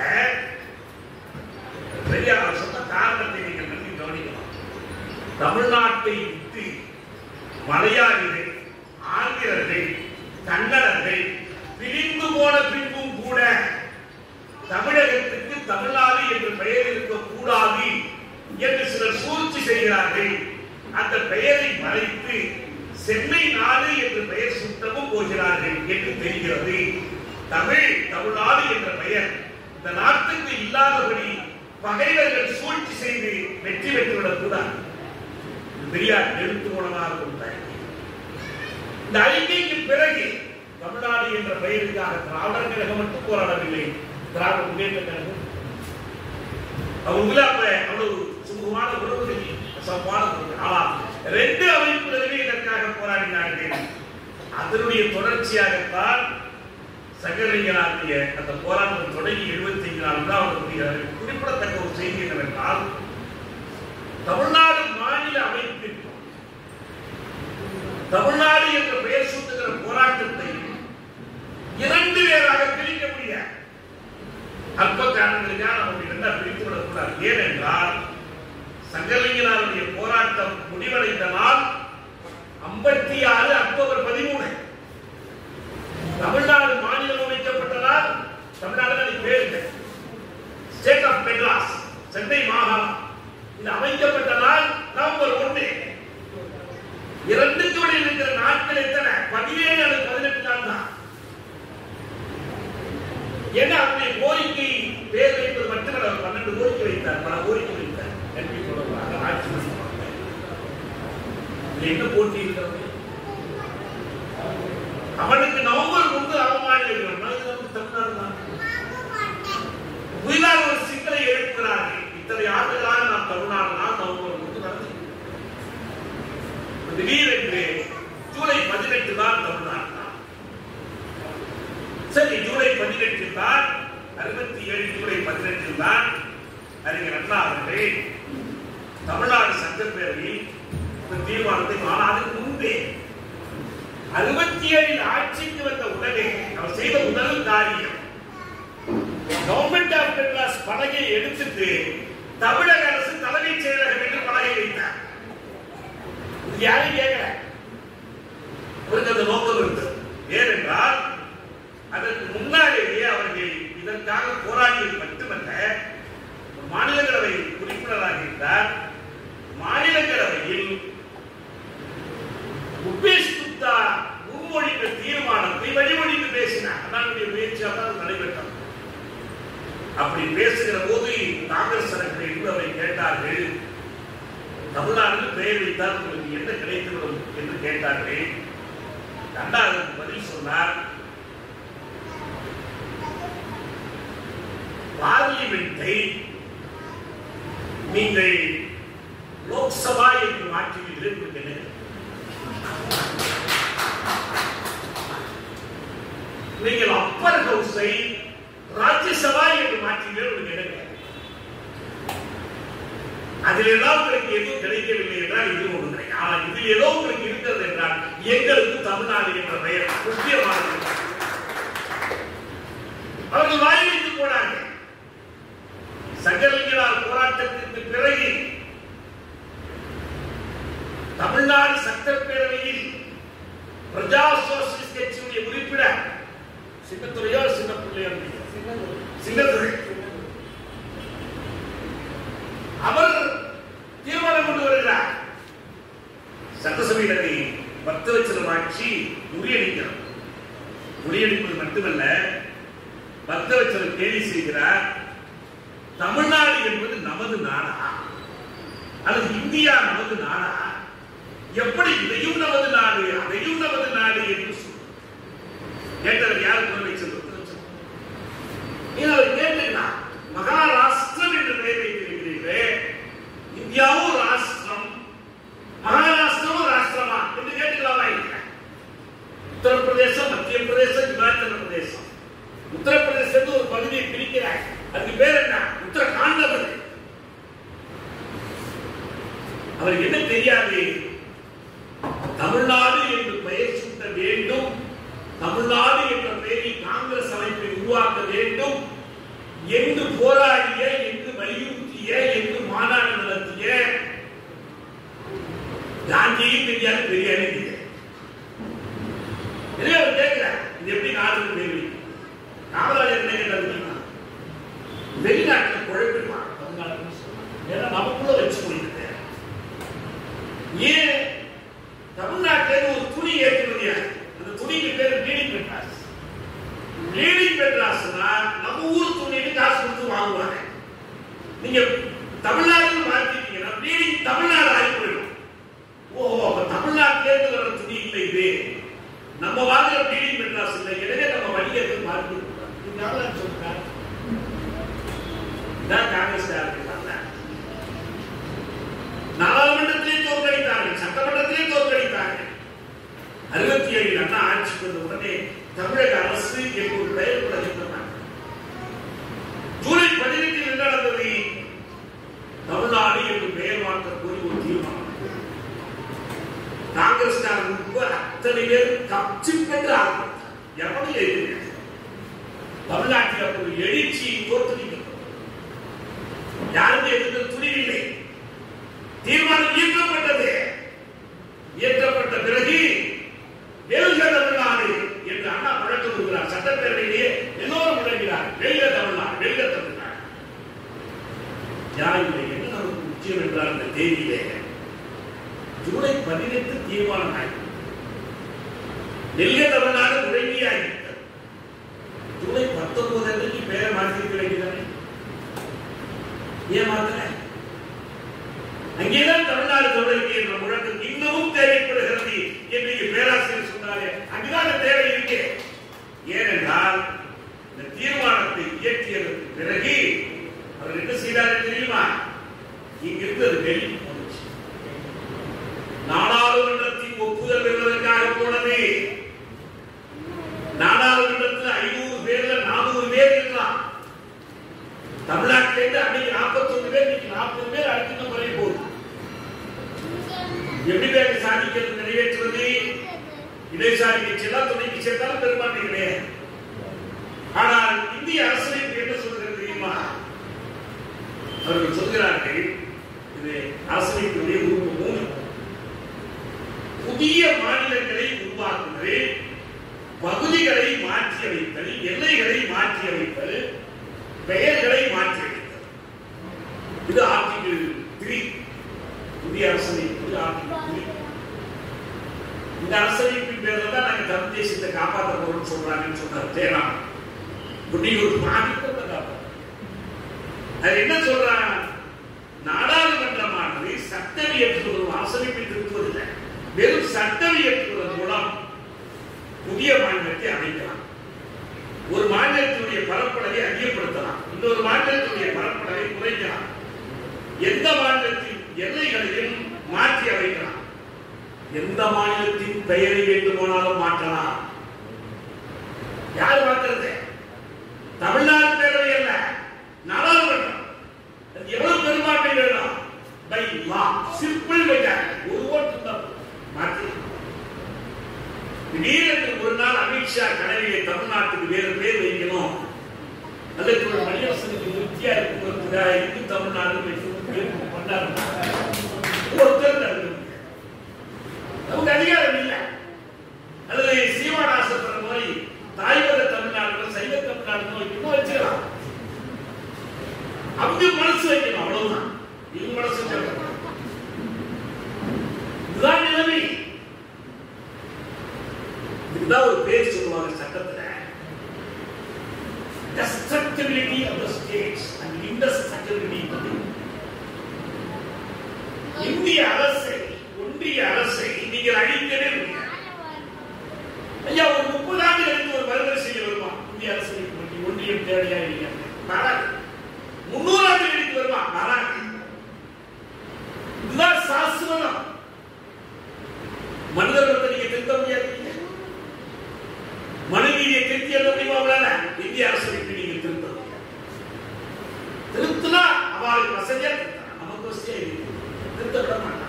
பெரியார் சொன்ன காரணத்தை நீங்கள் நன்கு கவனிக்கலாம். தமிழ்நாட்டை விட்டு மலையாளிகள், ஆந்திரர்கள், கன்னடர்கள் பிரிந்து போன பின்பும் கூட தமிழகத்துக்கு தமிழ்நாடு என்று பெயர் இருக்கக்கூடாது என்று சிலர் சூழ்ச்சி செய்கிறார்கள். அந்த பெயரை மறைத்து சென்னை நாடு என்று பெயர் சுட்டவும் போகிறார்கள் என்று தெரிகிறது. தமிழ்நாடு என்ற பெயர் இந்த நாட்டுக்கு இல்லாதபடி பகைவர்கள் சூழ்ச்சி செய்து வெற்றி பெற்றுவிடக் கூடாது. பெரியார் எழுத்துமூலமாக கொடுத்தார். இந்த அறிக்கைக்கு பிறகு தமிழ்நாடு என்ற பெயருக்காக திராவிடர் கழகம் மட்டும் போராடவில்லை, திராவிட முன்னேற்ற கழகம் அவ்வளவு சுமூகமான உறவுகள் ஆனால் 2 அமைப்புகளுமே இதற்காக போராடினார்கள். அதனுடைய தொடர்ச்சியாகத்தான் சங்கரலிங்கனாருடைய அந்த போராட்டம் தொடங்கி 75 நாள் குறிப்பிடத்தக்க ஒரு செய்தி என்னவென்றால், தமிழ்நாடு மாநில அமைப்பிற்கும் தமிழ்நாடு என்ற பெயர் சூட்டுகிற போராட்டத்தை 2 பேராக பிரிக்க முடியாது. அற்ப காரணங்களுக்காக நம்ம இரண்டா பிரித்து விடக்கூடாது. ஏனென்றால் சங்கரலிங்கனாருடைய போராட்டம் முடிவடைந்த நாள் 56 அக்டோபர் 13. தமிழ்நாடு மாநிலம் அமைக்கப்பட்ட நாள், தமிழ்நாடு பேருக்கு ஸ்டேட் ஆஃப் மெட்ராஸ், சென்னை மாகாணம் இது அமைக்கப்பட்ட நாள் நவம்பர் 1. 2க்கு இடையில் இருக்கிற நாட்கள் எத்தனை? 17 அல்லது 18 நாள் தான். ஏன்னா அவருடைய கோரிக்கை பேர் வைப்பது மட்டுமல்ல, 12 கோரிக்கை வைத்தார், பல கோரிக்கை வைத்தார். எப்படி சொல்லுவாங்க, ஆட்சி பண்ணுவாங்க. என்ன போட்டி இருக்கிறது? அவனுக்கு நவம்பர் 1 அவமானியம், தமிழ்நாடு தான் புதிதாக ஒரு சிக்கலை எழுப்புகிறார்கள். இத்தனை ஆண்டுகளாக நாம் தமிழ்நாடு தான் நவம்பர் 1 நடத்தி திடீரென்று ஜூலை 18 தான் தமிழ்நாடு தான். சரி, ஜூலை 18 தான் 67 ஜூலை 18 தான் அறிஞர் அண்ணா அவர்கள் தமிழ்நாடு சட்டப்பேரவையில் தீர்மானத்தை மாநாடுக்கு முன்பே 67 ஆட்சிக்கு வந்த உடனே அவர் செய்த முதல் காரியம் கவர்மெண்ட் ஆஃப் மெட்ராஸ் படகை எடுத்துட்டு தமிழக அரசு தலைமைச் செயலகம் என்று பலகை வைத்தார். யாரும் கேட்கல, அவருக்கு அந்த நோக்கம் இருந்தது. ஏனென்றால் அதற்கு முன்னாலேயே அவர்கள் இதற்காக போராடியது மட்டுமல்ல, மாநிலங்களவை உறுப்பினராக இருந்தார். மாநிலங்களவையில் உபேஷ் குப்தா முன்மொழிந்த தீர்மானத்தை வழிமொழிந்து பேசினார். அதனுடைய முயற்சியாக தான் நடைபெற்றது. அப்படி பேசுகிற போது காங்கிரஸ் தலைவர்கள் அவரை கேட்டார்கள், தமிழ்நாட்டில் பெயர் வைத்தால் உங்களுக்கு என்ன கிடைத்துவிடும் என்று கேட்டார்கள். இரண்டாவது பதில் சொன்னார், பார்லிமெண்டை நீங்கள் லோக்சபா என்று மாற்றினீர்கள். நீங்கள் அப்பர் ஹவுஸை ராஜ்யசபா என்று மாற்றினீர்கள். அதில் ஏதாவது உங்களுக்கு எதுவும் கிடைக்கவில்லை என்றால் இது ஒன்று கிடைக்கும். ஆனால் இதில் ஏதோ உங்களுக்கு இருக்கிறது என்றால் எங்களுக்கு தமிழ்நாடு என்ற பெயர் முக்கியமானது. அவர்கள் வாய் வைத்து போனார்கள். சங்கரலிங்கனார் போராட்டத்திற்கு பிறகு தமிழ்நாடு சட்டப்பேரவையில் பிரஜா சோசியலிஸ்ட் கட்சியுடைய உறுப்பினர் சின்னத்துறையோ சின்னத்துறை அவர் தீர்மானம் கொண்டு வருகிறார். சட்டசபையினரை 10 லட்சம் ஆட்சி முறியடிக்கிறார். முறியடிப்பது மட்டுமல்ல, 10 லட்சம் கேள்வி செய்கிறார். தமிழ்நாடு என்பது நமது நாடா அல்லது இந்தியா நமது நாடா? எப்படி இதையும் நமது நாடு அதையும் நமது நாடு என்று கேட்டவர் யார்? குரலை சொல்லுங்கள். கேட்டுக்கலாம், மகாராஷ்டிரம் என்று பெயர் வைத்திருக்கிறீர்களே, இந்தியாவும் ராஷ்டிரம், மகாராஷ்டிரமும் ராஷ்டிரமா என்று கேட்டுக்கலாமா? இல்லை. உத்தரப்பிரதேசம், மத்திய பிரதேசம், இமாச்சல பிரதேசம். உத்தரப்பிரதேசத்து ஒரு பகுதியை பிரிக்கிறார். அதுக்கு பேர் என்ன? உத்தரகாண்ட். அவருக்கு என்ன தெரியாது? தமிழ்நாடு என்று பெயர் சூட்ட வேண்டும், தமிழ்நாடு என்ற பெயரில் காங்கிரஸ் அமைப்பை உருவாக்க வேண்டும் என்று போராடிய, என்று வலியுறுத்திய, என்று மாநாடு நடத்திய காந்தியும் தெரியாது, பெரியாரும் தெரியாது. எனவே அவர் கேட்கிறார், இது எப்படி நாடு பேர் வைக்கும்? காமராஜர் என்ன கேட்டார்? வெளிநாட்டில் குழப்பிடுவாங்க தமிழ்நாடு, ஏன்னா நமக்குள்ள வச்சு முடியுது. ஏன் தமிழ்நாட்டில் ஒரு துணி ஏற்றுமதியாது, அந்த துணிக்கு பேர் லீடிங் மெட்ராஸ். லீடிங் மெட்ராஸ்னா நம்ம ஊர் துணிக்கு காசு கொடுத்து வாங்குவாங்க. நீங்க தமிழ்நாட்டில் மாத்திட்டீங்கன்னா லீடிங் தமிழ்நாடு ஆகி போயிடும். ஓஹோ, அப்ப தமிழ்நாட்டிலேருந்து வர துணி இல்லை, இது நம்ம வாங்குற லீடிங் மெட்ராஸ் இல்லை, எனவே நம்ம வணிகத்தை மாற்றி சொல்றாங்க. காங்கிரஸ் நாடாளுமன்றத்திலே தோற்கடித்தார்கள், சட்டமன்றத்திலே தோற்கடித்தார்கள். 67 அண்ணா ஆட்சிக்கு வந்த உடனே தமிழக அரசு என்று ஒரு பெயர் கூட சொன்னாங்க. ஜூலை 18 என்ன நடந்தது? தமிழ்நாடு என்று பெயர் மாற்ற கோரி ஒரு தீர்மானம். காங்கிரஸ் அத்தனை பேர் கட்சி பெற்று ஆரம்பித்தார். எவனும் எழுதினார். தமிழ்நாட்டில் ஒரு எழுச்சியை தோற்றுவிக்கப்பட்டது. யாருமே எதிர்த்து துணிவில்லை. தீர்மானம் இயற்றப்பட்டது. இயற்றப்பட்ட பிறகு வெல்க தமிழ்நாடு என்று அண்ணா முழக்கம் கொடுக்கிறார். சட்டப்பேரவையிலேயே எல்லோரும் முழங்கிறார், வெல்க தமிழ்நாடு, வெல்க தமிழ்நாடு. யாருமே என்ன நமக்கு முக்கியம் என்றால் இந்த தேதியிலே ஜூலை 18 தீர்மானம் ஆகி வெல்க தமிழ்நாடு முழங்கியாகிவிட்டது. ஜூலை 19 அன்றைக்கு பெயரை மாற்றி கிடைக்கிறாங்க. ஏன் மாத்திர? அங்கேதான் தமிழ்நாடு தொடர்ச்சி என்ற முழக்கம் இன்னமும் தேவைப்படுகிறது என்று பேராசிரியர் சொன்னாரே, அங்குதான் தேவை இருக்கு. ஏனென்றால் இந்த தீர்மானத்தை இயற்றியதற்கு பிறகு அவர் என்ன செய்தார் தெரியுமா? இங்கிருந்து அது டெல்லி போச்சு. நாடாளுமன்றத்தின் ஒப்புதல் பெறுவதற்காக போனது. நாடாளுமன்றத்தில் 500 பேர்ல 400 பேர் இருக்கலாம். தமிழ்நாட்டிலிருந்து அன்னைக்கு 41 பேர், இன்னைக்கு 40 பேர் அடுத்த முறை போகுது. எப்படி பேர் சாதிக்கிறது நிறைவேற்றுவது? இடதுசாரி கட்சியெல்லாம் துணைக்கு சேர்த்தாலும் பெரும்பான்மை கிடையாது. ஆனால் இந்திய அரசியல் என்ன சொல்கிறது தெரியுமா? அவர்கள் சொல்கிறார்கள், மாற்றி அமைத்தல், எல்லைகளை மாற்றி அமைத்தல், பெயர்களை மாற்றி அமைத்தல். இது ஆர்டிகிள் 3 இந்திய அரசமைப்பு ஆர்டிகிள் 3. இந்த அரசமைப்பின் பேர்ல தான் நாங்க தமிழ் தேசத்தை காப்பாற்ற போறோம்னு சொல்றாங்கன்னு சொன்னார் ஜெயராம். ஒரு மாநிலத்தை காப்பாற்ற அது என்ன சொல்றாங்க? நாடாளுமன்றமானது சட்டம் இயற்றுவதும் அரசமைப்பை திருத்துவதில்லை, வெறும் சட்டம் இயற்றுவதன் மூலம் புதிய மாநிலத்தை அமைக்கலாம். ஒரு மாநிலத்தினுடைய பரப்பளவை அதிகப்படுத்தலாம், இன்னொரு மாநிலத்தினுடைய பரப்பளவை குறைக்கலாம், எந்த மாநிலத்தின் எல்லைகளையும் மாற்றி அமைக்கலாம், எந்த மாநிலத்தின் பெயரை வேண்டுமானாலும் மாற்றலாம். யார் மாற்றுறது? தமிழ்நாடு பேரவை அல்ல, நாடாளுமன்றம். எவ்வளவு பெரும்பான்மை வேணும்? பை லா, சிம்பிள் மெஜாரிட்டி, ஒரு ஓட்டு தான் மாற்றலாம். திடீரென்று ஒரு நாள் அமித்ஷா கனவிலே தமிழ்நாட்டுக்கு வேறு பேர் வைக்கணும், அல்லது ஒரு மணியரசனுக்கு திருப்தியா இருக்கிறதுக்காக இந்து தமிழ்நாடு பண்ணாரு, ஒருத்தர் நமக்கு அதிகாரம் இல்லை. அல்லது சீமான் ஆசைப்படுற மாதிரி தாய்வர தமிழ்நாடு சைவ தமிழ்நாடு வைக்கணும், வச்சுக்கலாம். அவங்க மனசு வைக்கணும், அவ்வளவுதான். இவங்க மனசு இதுதான் நிலைமை. இதுதான் ஒரு பேர் சொல்லுவாங்க சட்டத்துல, destructibility of the states and indestructibility of the இந்திய அரசை, ஒன்றிய அரசை நீங்கள் அழிக்கவே முடியாது. ஐயா, ஒரு 30 ஆண்டுகளுக்கு ஒரு மறுவரிசை வருமா இந்திய அரசை பற்றி? ஒன்றியம் தேவையா இல்லையா? வராது. 300 ஆண்டுகளுக்கு வருமா? வராது. இதுதான் சாஸ்வதம். மனிதர்களை நீங்க திருத்த முடியாது. மனுநீதியை திருத்தி எழுத முடியுமா? இந்திய அரசமைப்பை நீங்க திருத்த முடியாது. திருத்தினா அவளுக்கு வசதியா திருத்தலாம், நமக்கு வசதியா திருத்த விட மாட்டாங்க.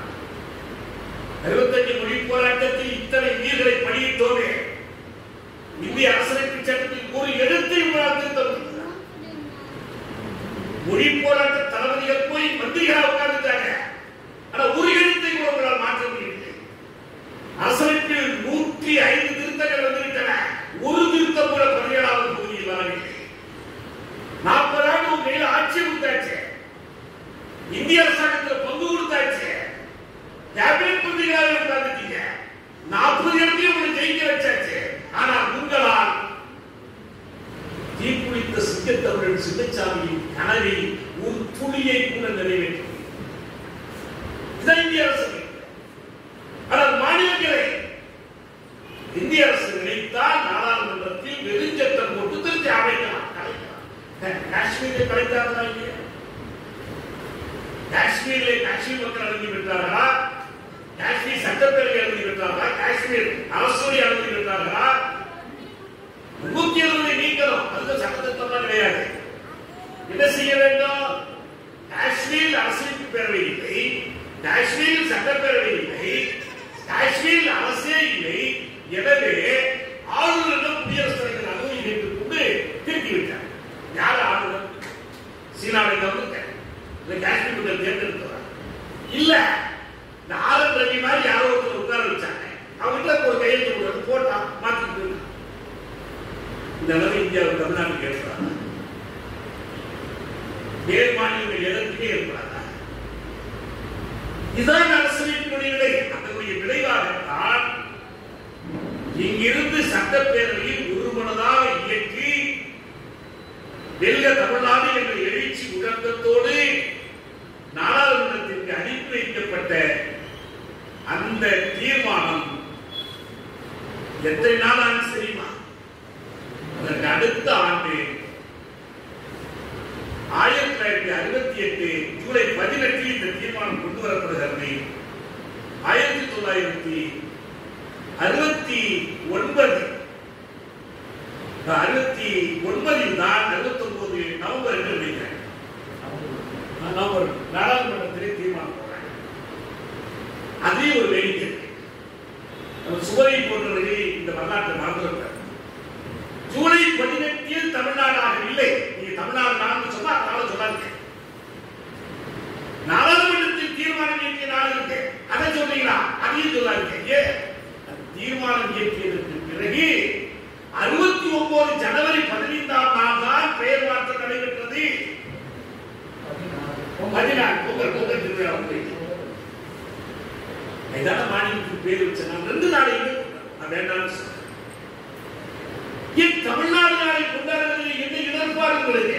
65 மொழி போராட்டத்தில் இத்தனை உயிர்களை பணியிட்டோமே, இந்திய அரசமைப்பு சட்டத்தில் ஒரு எழுத்தை உங்களால் திருத்த முடியாது. மொழி போராட்ட தளபதிகள் போய் மந்திரிகளாக உட்கார்ந்துட்டாங்க, ஆனா ஒரு எழுத்தை கூட உங்களால் மாற்ற முடியவில்லை. அரசமைப்பில் 105 திருத்தங்கள் வந்துவிட்டன, ஒரு திருத்தம் கூட 17வது தொகுதியில் வரவில்லை. 40 ஆண்டு உங்க கையில் ஆட்சி கொடுத்தாச்சு, இந்திய அரசாங்கத்தில் பங்கு கொடுத்தாச்சு, கேபினட் மந்திரிகளாக உட்கார்ந்துட்டீங்க, 40 இடத்தையும் உங்களுக்கு ஜெயிக்க வச்சாச்சு. ஆனால் உங்களால் தீக்குளித்த சிங்கத்தமிழன் சின்னசாமியின் கனவை ஒரு துளியை கூட நிறைவேற்ற இந்திய அரசு. ஆனால் மாநிலங்களை இந்திய அரசு நினைத்தால் நாடாளுமன்றத்தில் வெறுஞ்சட்டம் போட்டு திருத்தி அமைக்கலாம், கலைக்கலாம். காஷ்மீரை கலைத்தார்களா இல்லையா? காஷ்மீரில் காஷ்மீர் மக்கள் அனுமதி பெற்றார்களா? காஷ்மீர் சட்டப்பேரவை அனுமதி பெற்றார்களா? காஷ்மீர் அரசுடைய அனுமதி பெற்றார்களா? 370 நீக்கணும், அதுக்கு சட்டத்திட்டம் கிடையாது. என்ன செய்ய வேண்டும்? காஷ்மீர் அரசமைப்பு பேரவை இல்லை, காஷ்மீர் சட்டப்பேரவை இல்லை, காஷ்மீர் அரசே இல்லை. எனவே ஆளுநரிடம் குடியரசுத் தலைவர் அனுமதி கேட்டுக் கொண்டு திருப்பிவிட்டார். யார் ஆளுநர்? சீனாவை கவனிக்க காஷ்மீர் மக்கள் தேர்ந்தெடுக்கிறார் இல்ல, இந்த ஆர்.என். ரவி மாதிரி யாரோ ஒருத்தர் உட்கார வச்சாங்க, அவங்க ஒரு கையெழுத்து போட்டா மாற்றி. இந்த அளவு இந்தியாவில் தமிழ்நாட்டுக்கு ஏற்படாது, வேறு மாநிலங்கள் எதற்குமே ஏற்படாதா? இதுதான் அரசமைப்பினுடைய விலை. அதனுடைய விளைவாகத்தான் இங்கிருந்து சட்டப்பேரவையில் ஒருமனதாக இயக்கி வெல்க தமிழ்நாடு என்ற எழுச்சி முழக்கத்தோடு நாடாளுமன்றத்திற்கு அனுப்பி வைக்கப்பட்ட அந்த தீர்மானம் எத்தனை நாள் ஆண்டு தெரியுமா? அதற்கு அடுத்த ஆண்டு 1968 ஜூலை 18 இந்த தீர்மானம் கொண்டு வரப்படுகிறது. 1969 தான் 69 நவம்பர் நவம்பர் நாடாளுமன்றத்திலே தீர்மானம் போடுறாங்க. அதே ஒரு வேடிக்கை. சுவரை போன்றவர்கள் இந்த வரலாற்றை மறந்துவிட்டார். ஜூலை 18 தமிழ்நாடாக இல்லை, நீங்க தமிழ்நாடு நாடு சொன்னா அதனால சொல்லாதீங்க. நாடாளுமன்றத்தில் தீர்மானம் இயற்றிய நாள் இருக்கு, அதை சொல்றீங்களா? அதையும் சொல்லாதீங்க. ஏன்? தீர்மானம் இயற்றியதற்கு பிறகு 69 ஜனவரி 15ஆம் நாள் தான் பெயர் மாற்றம் நடைபெற்றது. 14 பொங்கல் திருவிழா இதான மாநிலத்துக்கு பேர் வச்ச நான் 2 நாளைக்கு நான் வேண்டாம்னு சொன்னேன். ஏன் தமிழ்நாடு நாளை கொண்டாடுவதில் என்ன இடர்பாடு உங்களுக்கு?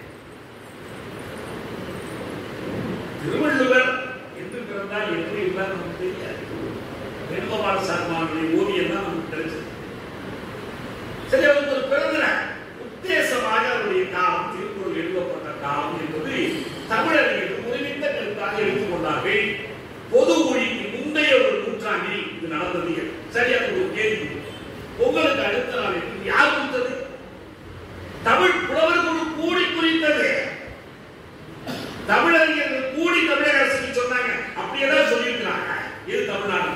திருவள்ளுவர் என்று பிறந்தால் எப்படி இருந்தால் நமக்கு தெரியாது. வேணுகோபால் சர்மாவுடைய ஓவியம் தான் நமக்கு தெரிஞ்சது. சரி, அவருக்கு ஒரு பிறந்த உத்தேசமாக அவருடைய காலம், திருக்குறள் எழுதப்பட்ட காலம் என்பது தமிழர்களுக்கு முழுமித்த கருத்தாக எடுத்துக்கொண்டார்கள். பொது மொழிக்கு முந்தைய ஒரு நூற்றாண்டில் இது நடந்தது. சரியா ஒரு கேள்வி, உங்களுக்கு அடுத்த நாள் யார் குறித்தது? தமிழ் புலவர்கள் கூடி குறித்தது. தமிழறிஞர்கள் கூடி தமிழக அரசுக்கு சொன்னாங்க. அப்படியேதான் சொல்லியிருக்கிறாங்க. இது தமிழ்நாடு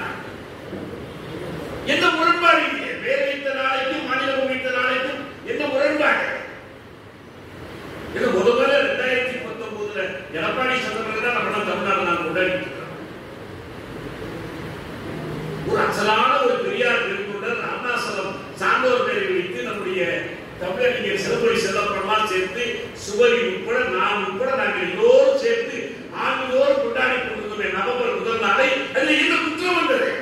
என்ன முரண்பாடு? பேர் வைத்த நாளைக்கும் மாநிலம் வைத்த நாளைக்கும் என்ன முரண்பாடு? இது முதல்ல 2019 எடப்பாடி சொன்ன பிறகுதான் நம்ம தமிழ்நாடு நான் கொண்டாடிட்டு இருக்கிறோம். ஒரு அசலான ஒரு பெரியார் பெருங்குடர் அருணாசலம் சான்றோர் பேரை வைத்து நம்முடைய தமிழறிஞர் சிறுமொழி செல்லப்பெருமாள் சேர்த்து சுவரி உட்பட நான் உட்பட நாங்கள் எல்லோரும் சேர்த்து ஆண்டுதோறும் கொண்டாடி கொண்டிருந்த நவம்பர் 1 நாளை அதில் என்ன குற்றம் வந்தது?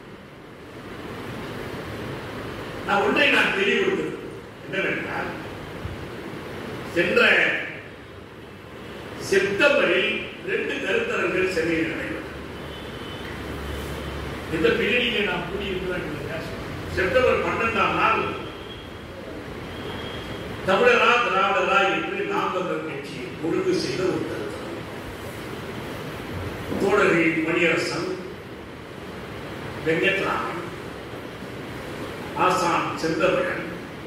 நான் ஒன்றை நான் தெளிவுபடுத்துகிறேன். என்னவென்றால், சென்ற செப்டம்பரில் 2 கருத்தரங்குகள் சென்னையில் நடைபெற்றன. இந்த பின்னணியை நாம் கூடியிருக்கிறோம். செப்டம்பர் 12ஆம் நாள் தமிழரா திராவிடரா என்று நாம் தமிழர் கட்சி ஒழுங்கு செய்த ஒரு கருத்தரங்கு. தோழர்கள் மணியரசன், வெங்கட்ராமன், ஆசான் செந்தமிழன்,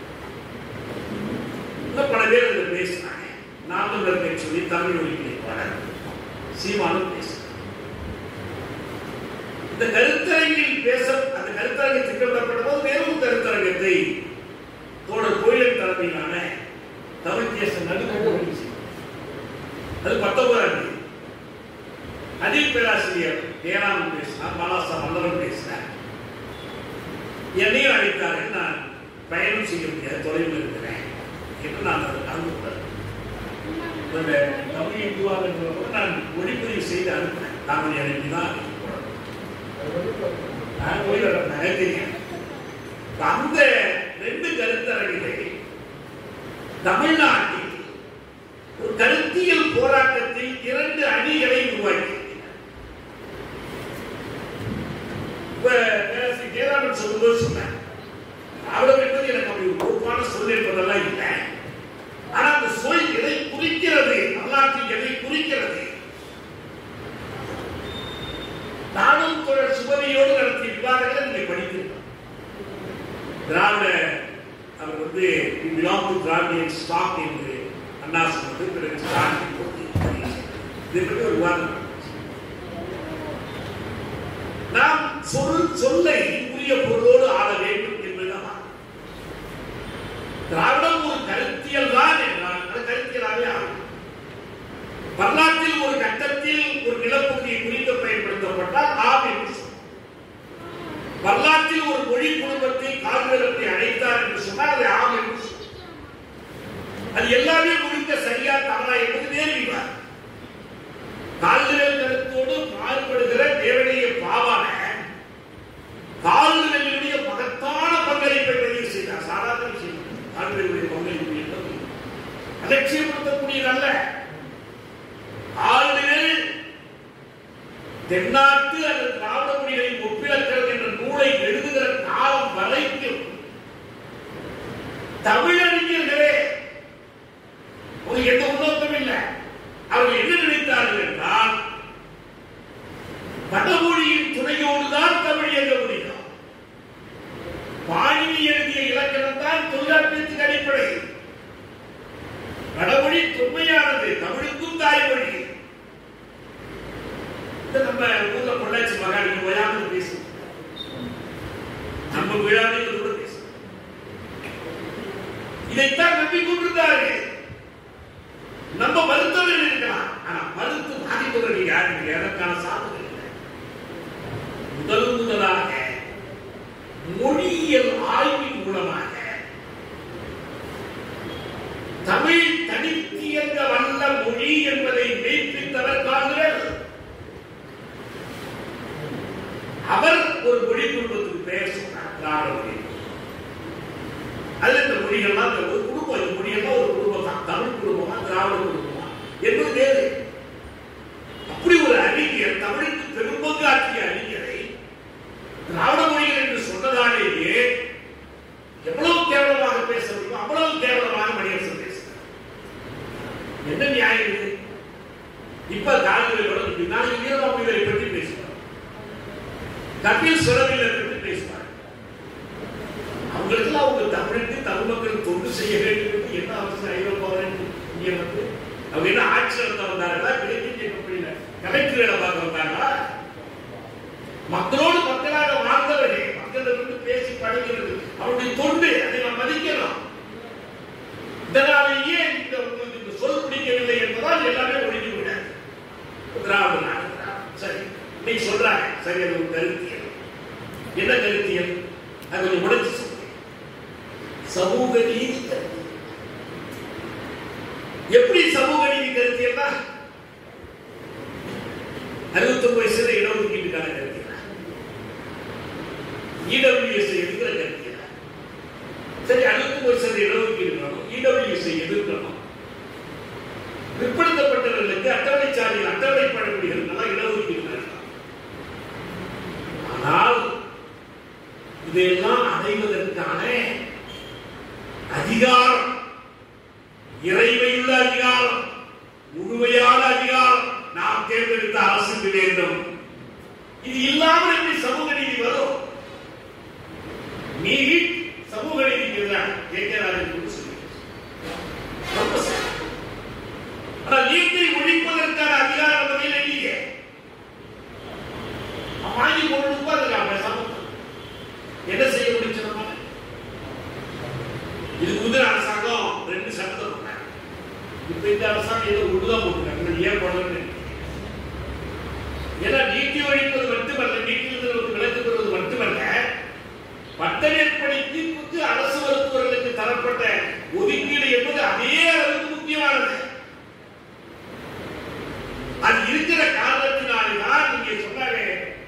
இன்னும் பல பேர் இதில் பேசினாங்க. நாம் தமிழர் கட்சி தமிழ் ஒலிபரப்பாளர் சீமானும் பேசினார். இந்த கருத்தரங்கில் பேச அந்த கருத்தரங்கை திட்டமிடப்பட்ட போது வேறொரு கருத்தரங்கத்தை தோழர் கோயிலின் தலைமையிலான தமிழ் தேச நடுவர்கள் அது 19ஆம் தேதி. அதில் பேராசிரியர் ஜெயராமன் பேசினார், பாலாசா வல்லவன் பேசினார். என்னையும் அழைத்தார்கள். நான் பயணம் செய்ய முடியாது, தொலைவில் இருக்கிறேன் என்று நான் அதை கலந்து கொண்டேன். தமிழ் இந்துவாக நான் ஒளிப்பதிவு செய்து அனுப்பினேன். தாமரை அனுப்பிதான் நான் தெரியும். அந்த 2 கருத்தரங்களை தமிழ்நாட்டில் ஒரு கருத்தியல் போராட்டத்தில் 2 அணிகளை உருவாக்கி ஜெயராமன் சொல்லும்போது சொன்னார், அவ்வளவு என்பது எனக்கு அப்படி பொறுப்பான சொல் என்பதெல்லாம் இல்லை. ஆனா அந்த சொல் எதை குறிக்கிறது, வரலாற்றில் எதை குறிக்கிறது? நானும் தொடர் சுபதியோடு நடத்திய விவாதங்களை நீங்க படிக்கிறோம். திராவிட அவர் வந்து பிலாங் டு திராவிடியன் ஸ்டாக் என்று அண்ணா சொன்னது, பிறகு ஸ்டாலின் போட்டு இதை பற்றி ஒரு விவாதம். நாம் சொல்லை உரிய பொருளோடு ஆள வேண்டும் என்பதுதான். திராவிடம் ஒரு கருத்தியல் தான் என்றால் அது கருத்தியலாகவே ஆகும். வரலாற்றில் ஒரு கட்டத்தில் ஒரு நிலப்பகுதியை குறித்து பயன்படுத்தப்பட்டால் ஆம் என்று சொல்லும். வரலாற்றில் ஒரு மொழி குடும்பத்தை கால்விரத்தை அழைத்தார் என்று சொன்னால் அது ஆம் என்று சொல்லும். அது எல்லாமே முடிக்க சரியா தவறா என்பது வேறு விவாதம். கால்விரல் கருத்தோடு மாறுபடுகிற தேவனைய பாவான கால்விரலுடைய மகத்தான பங்களிப்பை பதிவு செய்தார். சாதாரண விஷயம். கால்விரலுடைய பங்களிப்பு என்பது அலட்சியப்படுத்தக்கூடியதல்ல. கால்விரல் தென்னாட்டு அல்லது திராவிட மொழிகளின் ஒப்பிலக்கணம் என்ற நூலை எழுதுகிற காலம் வரைக்கும் தமிழறிஞர்களே ஒரு எந்த உன்னோக்கம் இல்லை. அவர்கள் என்ன நினைத்தார்கள் என்றால், வடமொழியின் துணையோடுதான் தமிழ் இயங்க முடியும். பாணினி எழுதிய இலக்கணம் தான் தொல்காப்பியத்துக்கு அடிப்படை. வடமொழி தொன்மையானது, தமிழுக்கும் தாய்மொழி. நம்ம ஊர்ல பொள்ளாச்சி மகாணிக்கு ஓயாமல் பேசும், நம்ம விழாவில் கூட பேசும். இதைத்தான் நம்பிக்கொண்டிருந்தார்கள். நம்ம மருத்துவர்கள் இருக்கலாம், ஆனா மருத்துவ பாதிப்பவர்கள் யாருக்கு அதற்கான சாதனை இல்லை. முதலாக மொழியியல் ஆய்வின் மூலமாக தமிழ் தனித்து என்ற வல்ல மொழி என்பதை மெய்ப்பித்தவர் காண்கிறேன். அவர் ஒரு மொழி குடும்பத்துக்கு பெயர் சொன்னார், திராவிட மொழி. அதுல இந்த மொழிகள்லாம் ஒரு குடும்பம், இந்த மொழியெல்லாம் ஒரு குடும்பம் தான். தமிழ் குடும்பமா திராவிட குடும்பமா என்பது வேறு. அப்படி ஒரு அறிஞர், தமிழுக்கு பெரும்பங்கு ஆற்றிய அறிஞரை திராவிட மொழிகள் என்று சொன்னதாலேயே எவ்வளவு கேவலமாக பேச முடியும், அவ்வளவு கேவலமாக மணியரசன் பேசுகிறார். என்ன நியாயம் இது? இப்ப காலத்தில் நாளைக்கு வீரபாகுதியை பற்றி பேசுவார், கபில் சுரவிலை பற்றி பேசுவார். அவங்களுக்கு அவங்க தமிழுக்கு தமிழ் மக்கள் தொண்டு செய்ய வேண்டும் என்று என்ன அவசியம்? ஐரோப்பாவில் இங்கே வந்து அவங்க என்ன ஆட்சி நடத்த வந்தார்களா? கிழக்கிந்திய கம்பெனியில கலெக்டர் வேலை பார்க்க வந்தாங்களா? மக்களோடு மக்களாக வாழ்ந்தவர்கள், மக்களிடமிருந்து பேசி பழகிறது அவருடைய தொண்டு, அதை நாம் மதிக்கிறோம். இதனாலேயே இந்த சொல் பிடிக்கவில்லை என்பதால் எல்லாமே ஒழிந்து விட திராவிட நாடு. சரி, இன்னைக்கு சொல்றாங்க, சரி, அது ஒரு கருத்தியல். என்ன கருத்தியல்? அது கொஞ்சம் உடைச்சு சொல்றேன். சமூக நீதி கருத்தியல். எப்படி சமூக நீதி கருத்தியல்? 69% இடஒதுக்கீட்டுக்கான கருத்தியல், இடபிள்யூஎஸ் எதிர்க்கிற கருத்தியல். சரி, 69% இடஒதுக்கீடு வேணும், இடபிள்யூஎஸ் எதிர்க்கணும். பிற்படுத்தப்பட்டவர்களுக்கு அட்டவணை சாதிகள், அட்டவணை பழங்குடிகளுக்கு இடஒதுக்கீடு வேணும். ஆனால் இதையெல்லாம் அடைவதற்கான அதிகாரம், இறைமையுள்ள அதிகாரம், முழுமையான அதிகாரம் நாம் தேர்ந்தெடுத்த அரசுக்கு வேண்டும். இது இல்லாமல் எப்படி சமூக நீதி வரும்? நீதி சமூக நீதிக்கு எதிராக கேட்கிறார்கள் சொல்லி, ஆனால் நீட்டை ஒழிப்பதற்கான அதிகாரம் வகையில் இல்லையே. வாங்கி போடுறதுக்கு அதுக்காக சமூகம் என்ன செய்ய முடியும்? இது முதல் அரசாங்கம் 2 சட்டத்தை போட்டாங்க. இப்ப இந்த அரசாங்கம் ஏதோ ஒண்ணுதான் போட்டுருக்காங்க. ஏன் போடணும்னு, ஏன்னா நீட்டி ஒழிப்பது மட்டுமல்ல, நீட்டிலிருந்து விலக்கு பெறுவது மட்டுமல்ல, பட்டமேற்படிப்புக்கு அரசு மருத்துவர்களுக்கு தரப்பட்ட ஒதுக்கீடு என்பது அதே அளவுக்கு முக்கியமானது. அது இருக்கிற காரணத்தினால்தான் நீங்க சொன்னாலே,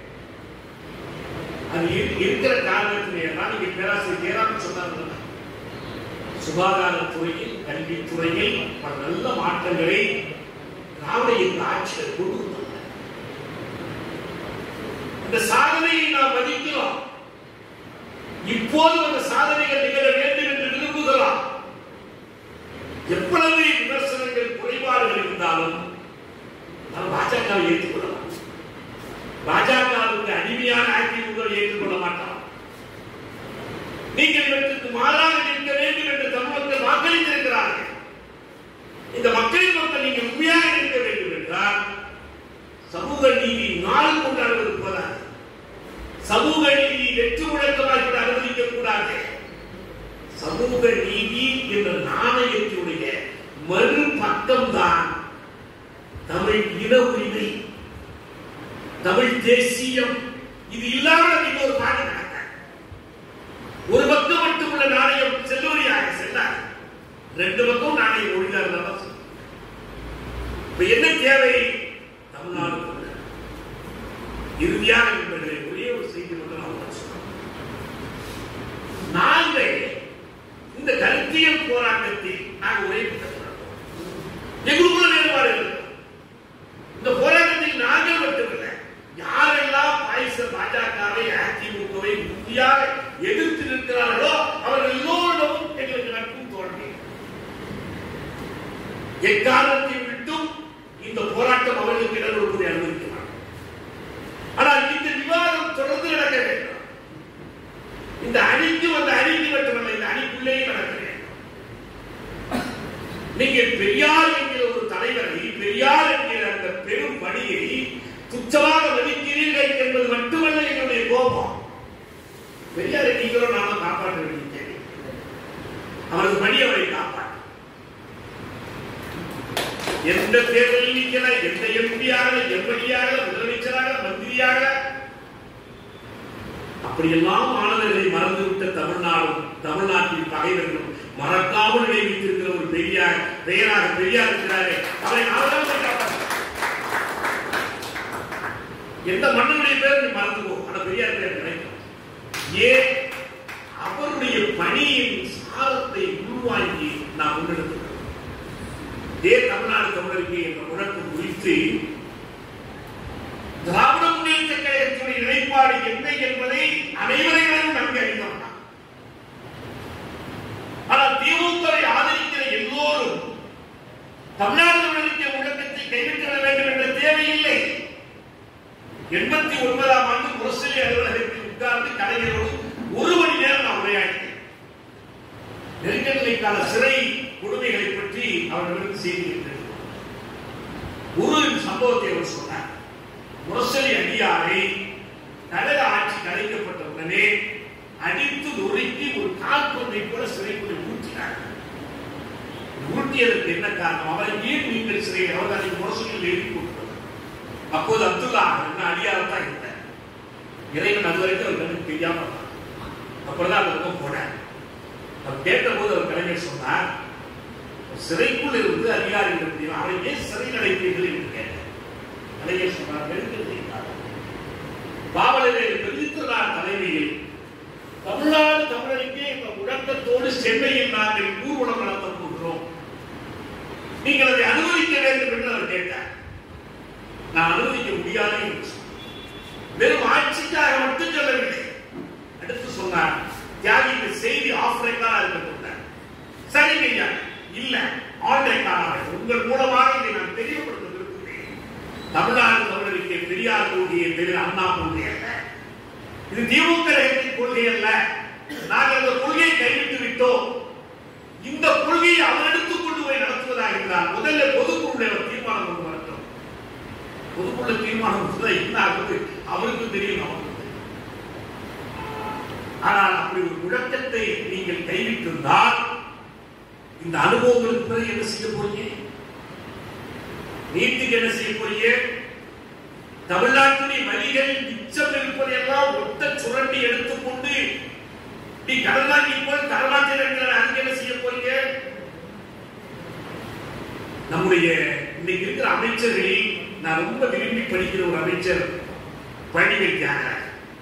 அது இருக்கிற காரணத்தினால்தான் நீங்க பேராசிரியர் ஜெயராமன் சொன்னாங்க, சுகாதாரத்துறையில், கல்வித்துறையில் பல நல்ல மாற்றங்களை திராவிட ஆட்சியில் கொண்டு வந்தாங்க. இந்த சாதனையை நாம் மதிக்கிறோம். இப்போது அந்த சாதனைகள் நிகழ வேண்டும் என்று விரும்புகிறோம். எவ்வளவு விமர்சனங்கள், குறைபாடுகள் இருந்தாலும் நாம் பாஜகவை ஏற்றுக்கொள்ளலாம். பாஜகவுக்கு அடிமையான அதிமுக ஏற்றுக்கொள்ள மாட்டோம். நீங்கள் இவற்றுக்கு மாறாக நிற்க வேண்டும் என்று தமிழ் மக்கள் வாக்களித்திருக்கிறார்கள். இந்த மக்களின் மக்கள் நீங்கள் உண்மையாக இருக்க வேண்டும் என்றால் சமூக நீதி நாள் கொண்டாடுவது போதாது. சமூக நீதி வெற்று முழக்கமாக அனுமதிக்க கூடாது. சமூக நீதி என்ற நாணயத்தினுடைய மறுபக்கம்தான் தமிழ் இன உரிமை, தமிழ் தேசியம். இது இல்லாமல் இன்னொரு பாடம் நடக்க, ஒரு பக்கம் மட்டுமுள்ள நாணயம் செல்லுபடியாக செல்லாது. 2 பக்கம் நாணயம் ஒழிந்தார். இப்ப என்ன தேவை? தமிழ்நாடு இறுதியாக என்பதை ஒரே ஒரு செய்தி மட்டும் நான் சொல்றேன். நாங்கள் இந்த கருத்தியல் போராட்டத்தில் நாங்கள் ஒரே எங்களுக்குள்ள வேறுபாடு இருக்கு. இந்த போராட்டத்தில் நாங்கள் மட்டுமல்ல, யாரெல்லாம் பாஜகவை, அதிமுகவை உறுதியாக எதிர்த்து நிற்கிறார்களோ அவர்கள் எல்லோரிடமும் எங்களுக்கு நட்பும் தோல்வி. எக்காரணத்தை விட்டும் இந்த போராட்டம் அவர்களுக்கு இடம் கொடுப்பதை அனுமதிக்கிறார். ஆனால் இந்த விவாதம் தொடர்ந்து நடக்க வேண்டும். இந்த அணிக்கு மட்டுமல்ல, இந்த அணிக்குள்ளேயே நடக்க வேண்டும். நீங்கள் பெரியார் என்கிற ஒரு தலைவரை, பெரியார் என்கிற அந்த பெரும் பணியை துச்சமாக மதிக்கிறீர்கள் என்பது மட்டுமல்ல என்னுடைய கோபம். பெரியாரை நீங்களும் நாம காப்பாற்ற வேண்டிய அவரது பணி அவரை காப்பாற்ற எந்த தேர்தலில் நிற்கிற, எந்த எம்பியாக, எம்எல்ஏயாக, முதலமைச்சராக, மந்திரியாக, அப்படியெல்லாம் மாணவர்களை மறந்துவிட்ட தமிழ்நாடும் தமிழ்நாட்டின் பகைவர்களும் மறக்காமல் நினைவித்திருக்கிற ஒரு பெரியார் பெயராக பெரியார் இருக்கிறாரே, அவரை நான்தான் காப்பாற்ற. எந்த மன்னனுடைய பேர் நீ மறந்துக்கோ, ஆனா பெரியார் பேர் கிடைக்கும். ஏன்? அவருடைய பணியின் சாரத்தை உள்வாங்கி நாம் முன்னெடுக்கிறோம். இதே தமிழ்நாடு தமிழருக்கு என்ற முழக்கம் குறித்து திராவிட முன்னேற்ற கழகத்தினுடைய நிலைப்பாடு என்ன என்பதை அனைவரையும் நன்கு அறிந்தோம். ஆனால் திமுகவை ஆதரிக்கிற எல்லோரும் தமிழ்நாடு தமிழருக்கு முழக்கத்தை கைவிட வேண்டும் என்ற தேவையில்லை. 89ஆம் ஆண்டு முரசொலி அலுவலகத்தில் உட்கார்ந்து கலைஞரோடு 1 மணி நேரம் நான் உரையாடினேன். நெருக்கடிக்கான சிறை கொடுமைகளை பற்றி அவர்களுக்கு செய்திருக்கிறது. ஒரு சம்பவத்தை அவர் சொன்னார். முரசொலி அடியாரை கழக ஆட்சி கலைக்கப்பட்ட உடனே அடித்து நொறுக்கி ஒரு கால்பந்தை போல சிறைக்குள்ளே ஊற்றினார். ஊட்டியதற்கு என்ன காரணம்? அவரை ஏன் நீங்கள் சிறையில் அவர்கள் முரசொலியில் எழுதி கொடுத்தார். அப்போது அப்துல்லா அடியார் தான் இருந்தார். இறைவன் அதுவரைக்கும் அவர் கண்ணுக்கு தெரியாம அப்புறம் அந்த பக்கம் போனார். அவர் கேட்ட போது அவர் கலைஞர் சொன்னார், சிறைக்குள் இருந்து அதிகாரிகள் அவரை ஏன் சிறையில் அடைப்பீர்கள் என்று கேட்டார். கலைஞர் சொன்னார், பாவலரே பெருந்திரனார் தலைமையில் தமிழ்நாடு தமிழருக்கே இந்த முழக்கத்தோடு சென்னையில் நாங்கள் ஊர்வலம் நடத்த போகிறோம், நீங்கள் அதை அனுமதிக்க வேண்டும் என்று அவர் கேட்டார். நான் அனுமதிக்க முடியாது என்று சொன்னார். வெறும் ஆட்சிக்காக மட்டும் சொல்லவில்லை. அடுத்து சொன்னார், தியாகிக்கு செய்தி ஆஃப் ரெக்கார்டா இருக்க. சரிங்க ஐயா, இல்ல ஆன் ரெக்கார்டாக உங்கள் மூலமாக இதை நான் தெரியப்படுத்த விரும்புகிறேன். தமிழ்நாடு தமிழருக்கு பெரியார் கொள்கையை தவிர அண்ணா கொள்கை அல்ல, இது திமுக கொள்கை அல்ல. நாங்கள் அந்த கொள்கையை கைவிட்டு விட்டோம். இந்த கொள்கையை அவர் எடுத்துக் கொண்டு போய் நடத்துவதாக இருந்தால் முதல்ல பொதுக்குழுடைய தீர்மானம் கொண்டு வரட்டும். பொதுக்குழு தீர்மானம் என்ன ஆகுது அவருக்கு தெரியும், நமக்கு. ஆனால் அப்படி ஒரு முழக்கத்தை நீங்கள் கைவிட்டிருந்தால் இந்த அனுபவங்களுக்கு பிறகு என்ன செய்ய போறீங்க? நீட்டுக்கு என்ன செய்ய போறீங்க? தமிழ்நாட்டுடைய வழிகளில் மிச்சம் இருப்பதையெல்லாம் ஒட்ட சுரண்டி எடுத்துக்கொண்டு நீ கடல்நாட்டி போல் கடலாற்றில் அதுக்கு என்ன செய்ய போறீங்க? நம்முடைய இன்னைக்கு இருக்கிற அமைச்சர்களில் நான் ரொம்ப விரும்பி படிக்கிற ஒரு அமைச்சர் பழனிவேல் தியாகராஜன்.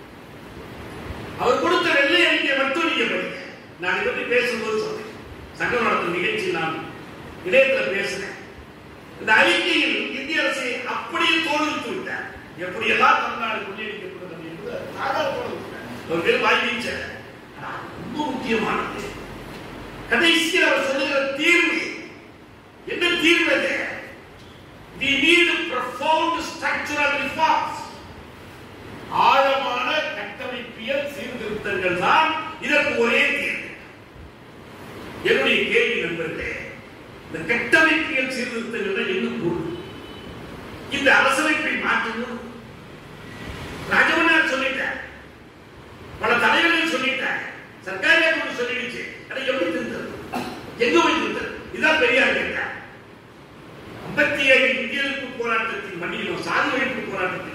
அவர் கொடுத்த வெள்ளை அறிக்கை மட்டும் நீங்க படிங்க. நான் இதை பற்றி பேசும்போது சொன்னேன், சங்கம் நடத்தும் நிகழ்ச்சியில் நான் இணையத்தில் பேசினேன். இந்த அறிக்கையில் இந்திய அரசை அப்படியே தோல்வித்து விட்டார். எப்படியெல்லாம் தமிழ்நாடு கொள்ளையடிக்கப்படுகிறது என்பது ஒரு பேர் வாய்ப்பு. ரொம்ப முக்கியமானது கடைசியில் அவர் சொல்லுகிற தீர்வு என்ன? தீர்வு we need profound structural reforms. ஆழமான கட்டமைப்பியல் சீர்திருத்தங்கள் தான் இதற்கு ஒரே தீர்வு. என்னுடைய கேள்வி நண்பர்களே, இந்த கட்டமைப்பியல் சீர்திருத்தங்கள் என்ன பொருள்? இந்த அரசமைப்பை மாற்றணும். ராஜமன்னார் சொல்லிட்டார், பல தலைவர்கள் சொல்லிட்டார், சர்க்காரியா கொண்டு சொல்லிடுச்சு. அதை எப்படி திருத்தது? எங்க போய் திருத்தது? இதுதான் பெரியார் கேட்டார். 57 இந்திய எதிர்ப்பு போராட்டத்தின் மண்ணிலும் சாதி ஒழிப்பு போராட்டத்தின்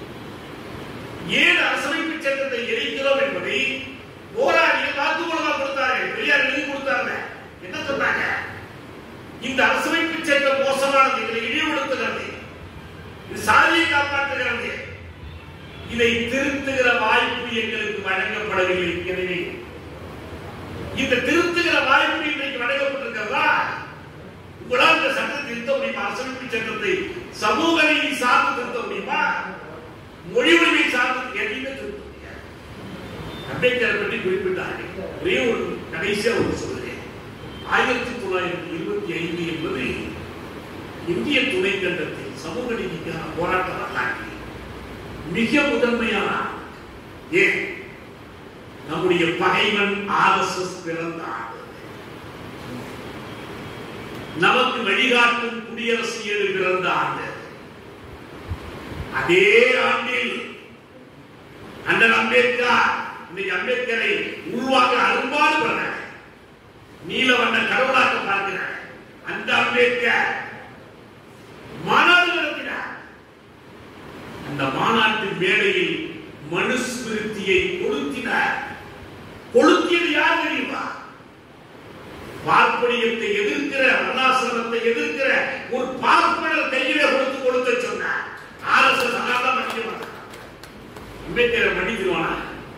ஏன் அரசமைப்பு சட்டத்தை எரிக்கிறோம் என்பதை போராடிகள் வாக்குமூலமாக கொடுத்தார்கள். பெரியார் எழுதி கொடுத்தாங்க. என்ன சொன்னாங்க? இந்த அரசமைப்பு சட்டம் மோசமானது, இதை இழிவுபடுத்துகிறது, இது சாதியை காப்பாற்றுகிறது, இதை திருத்துகிற வாய்ப்பு எங்களுக்கு வழங்கப்படவில்லை. எனவே இந்த திருத்துகிற வாய்ப்பு இன்றைக்கு வழங்கப்பட்டிருக்கிறதா? உங்களால் இந்த சட்டத்தை திருத்த முடியுமா? அரசமைப்பு சட்டத்தை சமூக நீதி சார்ந்து திருத்த முடியுமா? மொழி உரிமை சார்ந்து எதையுமே திருத்த முடியாது. அம்பேத்கர் பற்றி குறிப்பிட்டார்கள். ஒரே ஒரு கடைசியா ஒரு சொல்றேன். 1925 என்பது இந்திய துணைக்கண்டத்தில் சமூக நீதிக்கான போராட்ட வரலாற்றில் மிக முதன்மையான. ஏன்? நம்முடைய பகைவன் RSS பிறந்த ஆண்டு, நமக்கு வழிகாட்டும் குடியரசு ஏழு பிறந்த ஆண்டு. அதே ஆண்டில் அண்ணல் அம்பேத்கர் இன்னைக்கு அம்பேத்கரை உருவாக்க அரும்பாடு பண்ண நீல வண்ண கடவுளாக்க பார்க்கிறார். அந்த அம்பேத்கர் மாநாடு நடத்தினார். அந்த மாநாட்டின் மேடையில் மனுஸ்மிருதியை கொளுத்தினார். கொளுத்தியது யார் தெரியுமா? பார்ப்பனியத்தை எதிர்க்கிற, வர்ணாசிரமத்தை எதிர்க்கிற ஒரு பார்ப்பனர் கையிலே கொடுத்து சொன்னார். RSS அதான் மன்னிக்க மாட்டான். அம்பேத்கரை மன்னித்துவானா?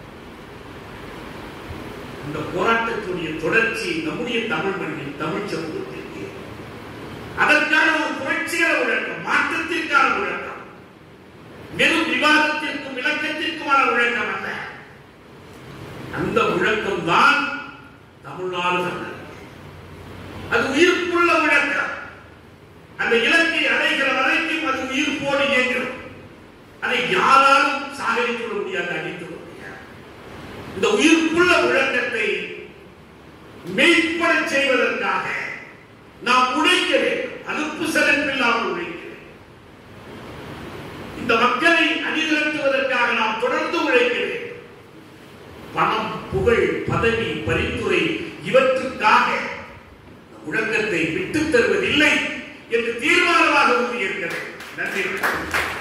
இந்த போராட்டத்துடைய தொடர்ச்சி நம்முடைய தமிழ் மண்ணில் தமிழ் சமூகத்திற்கு அதற்கான ஒரு புரட்சிகர உழைக்கம், மாற்றத்திற்கான உழைக்கம், வெறும் விவாதத்திற்கும் விளக்கத்திற்குமான உழைக்கம் அல்ல. அந்த உழைக்கம் தான் தமிழ்நாடு. அது உயிர்ப்புள்ள உழைக்கம். அந்த இலக்கை அடைகிற வரைக்கும் அது உயிர்ப்போடு இயங்கும். அதை யாராலும் சாகரித்து விட முடியாது, அடித்து விட முடியாது. இந்த உயிர்ப்புள்ள உழைக்கத்தை மெய்ப்பட செய்வதற்காக நாம் உழைக்க வேண்டும். அலுப்பு செலவில்லாமல் உழைக்க வேண்டும். இந்த மக்களை அணிதிரட்டுவதற்காக நாம் தொடர்ந்து உழைக்க வேண்டும். பணம், புகழ், பதவி, பரிந்துரை இவற்றுக்காக உலகத்தை விட்டுத் தருவதில்லை என்று தீர்மானமாக உறுதியேற்கிறது. நன்றி.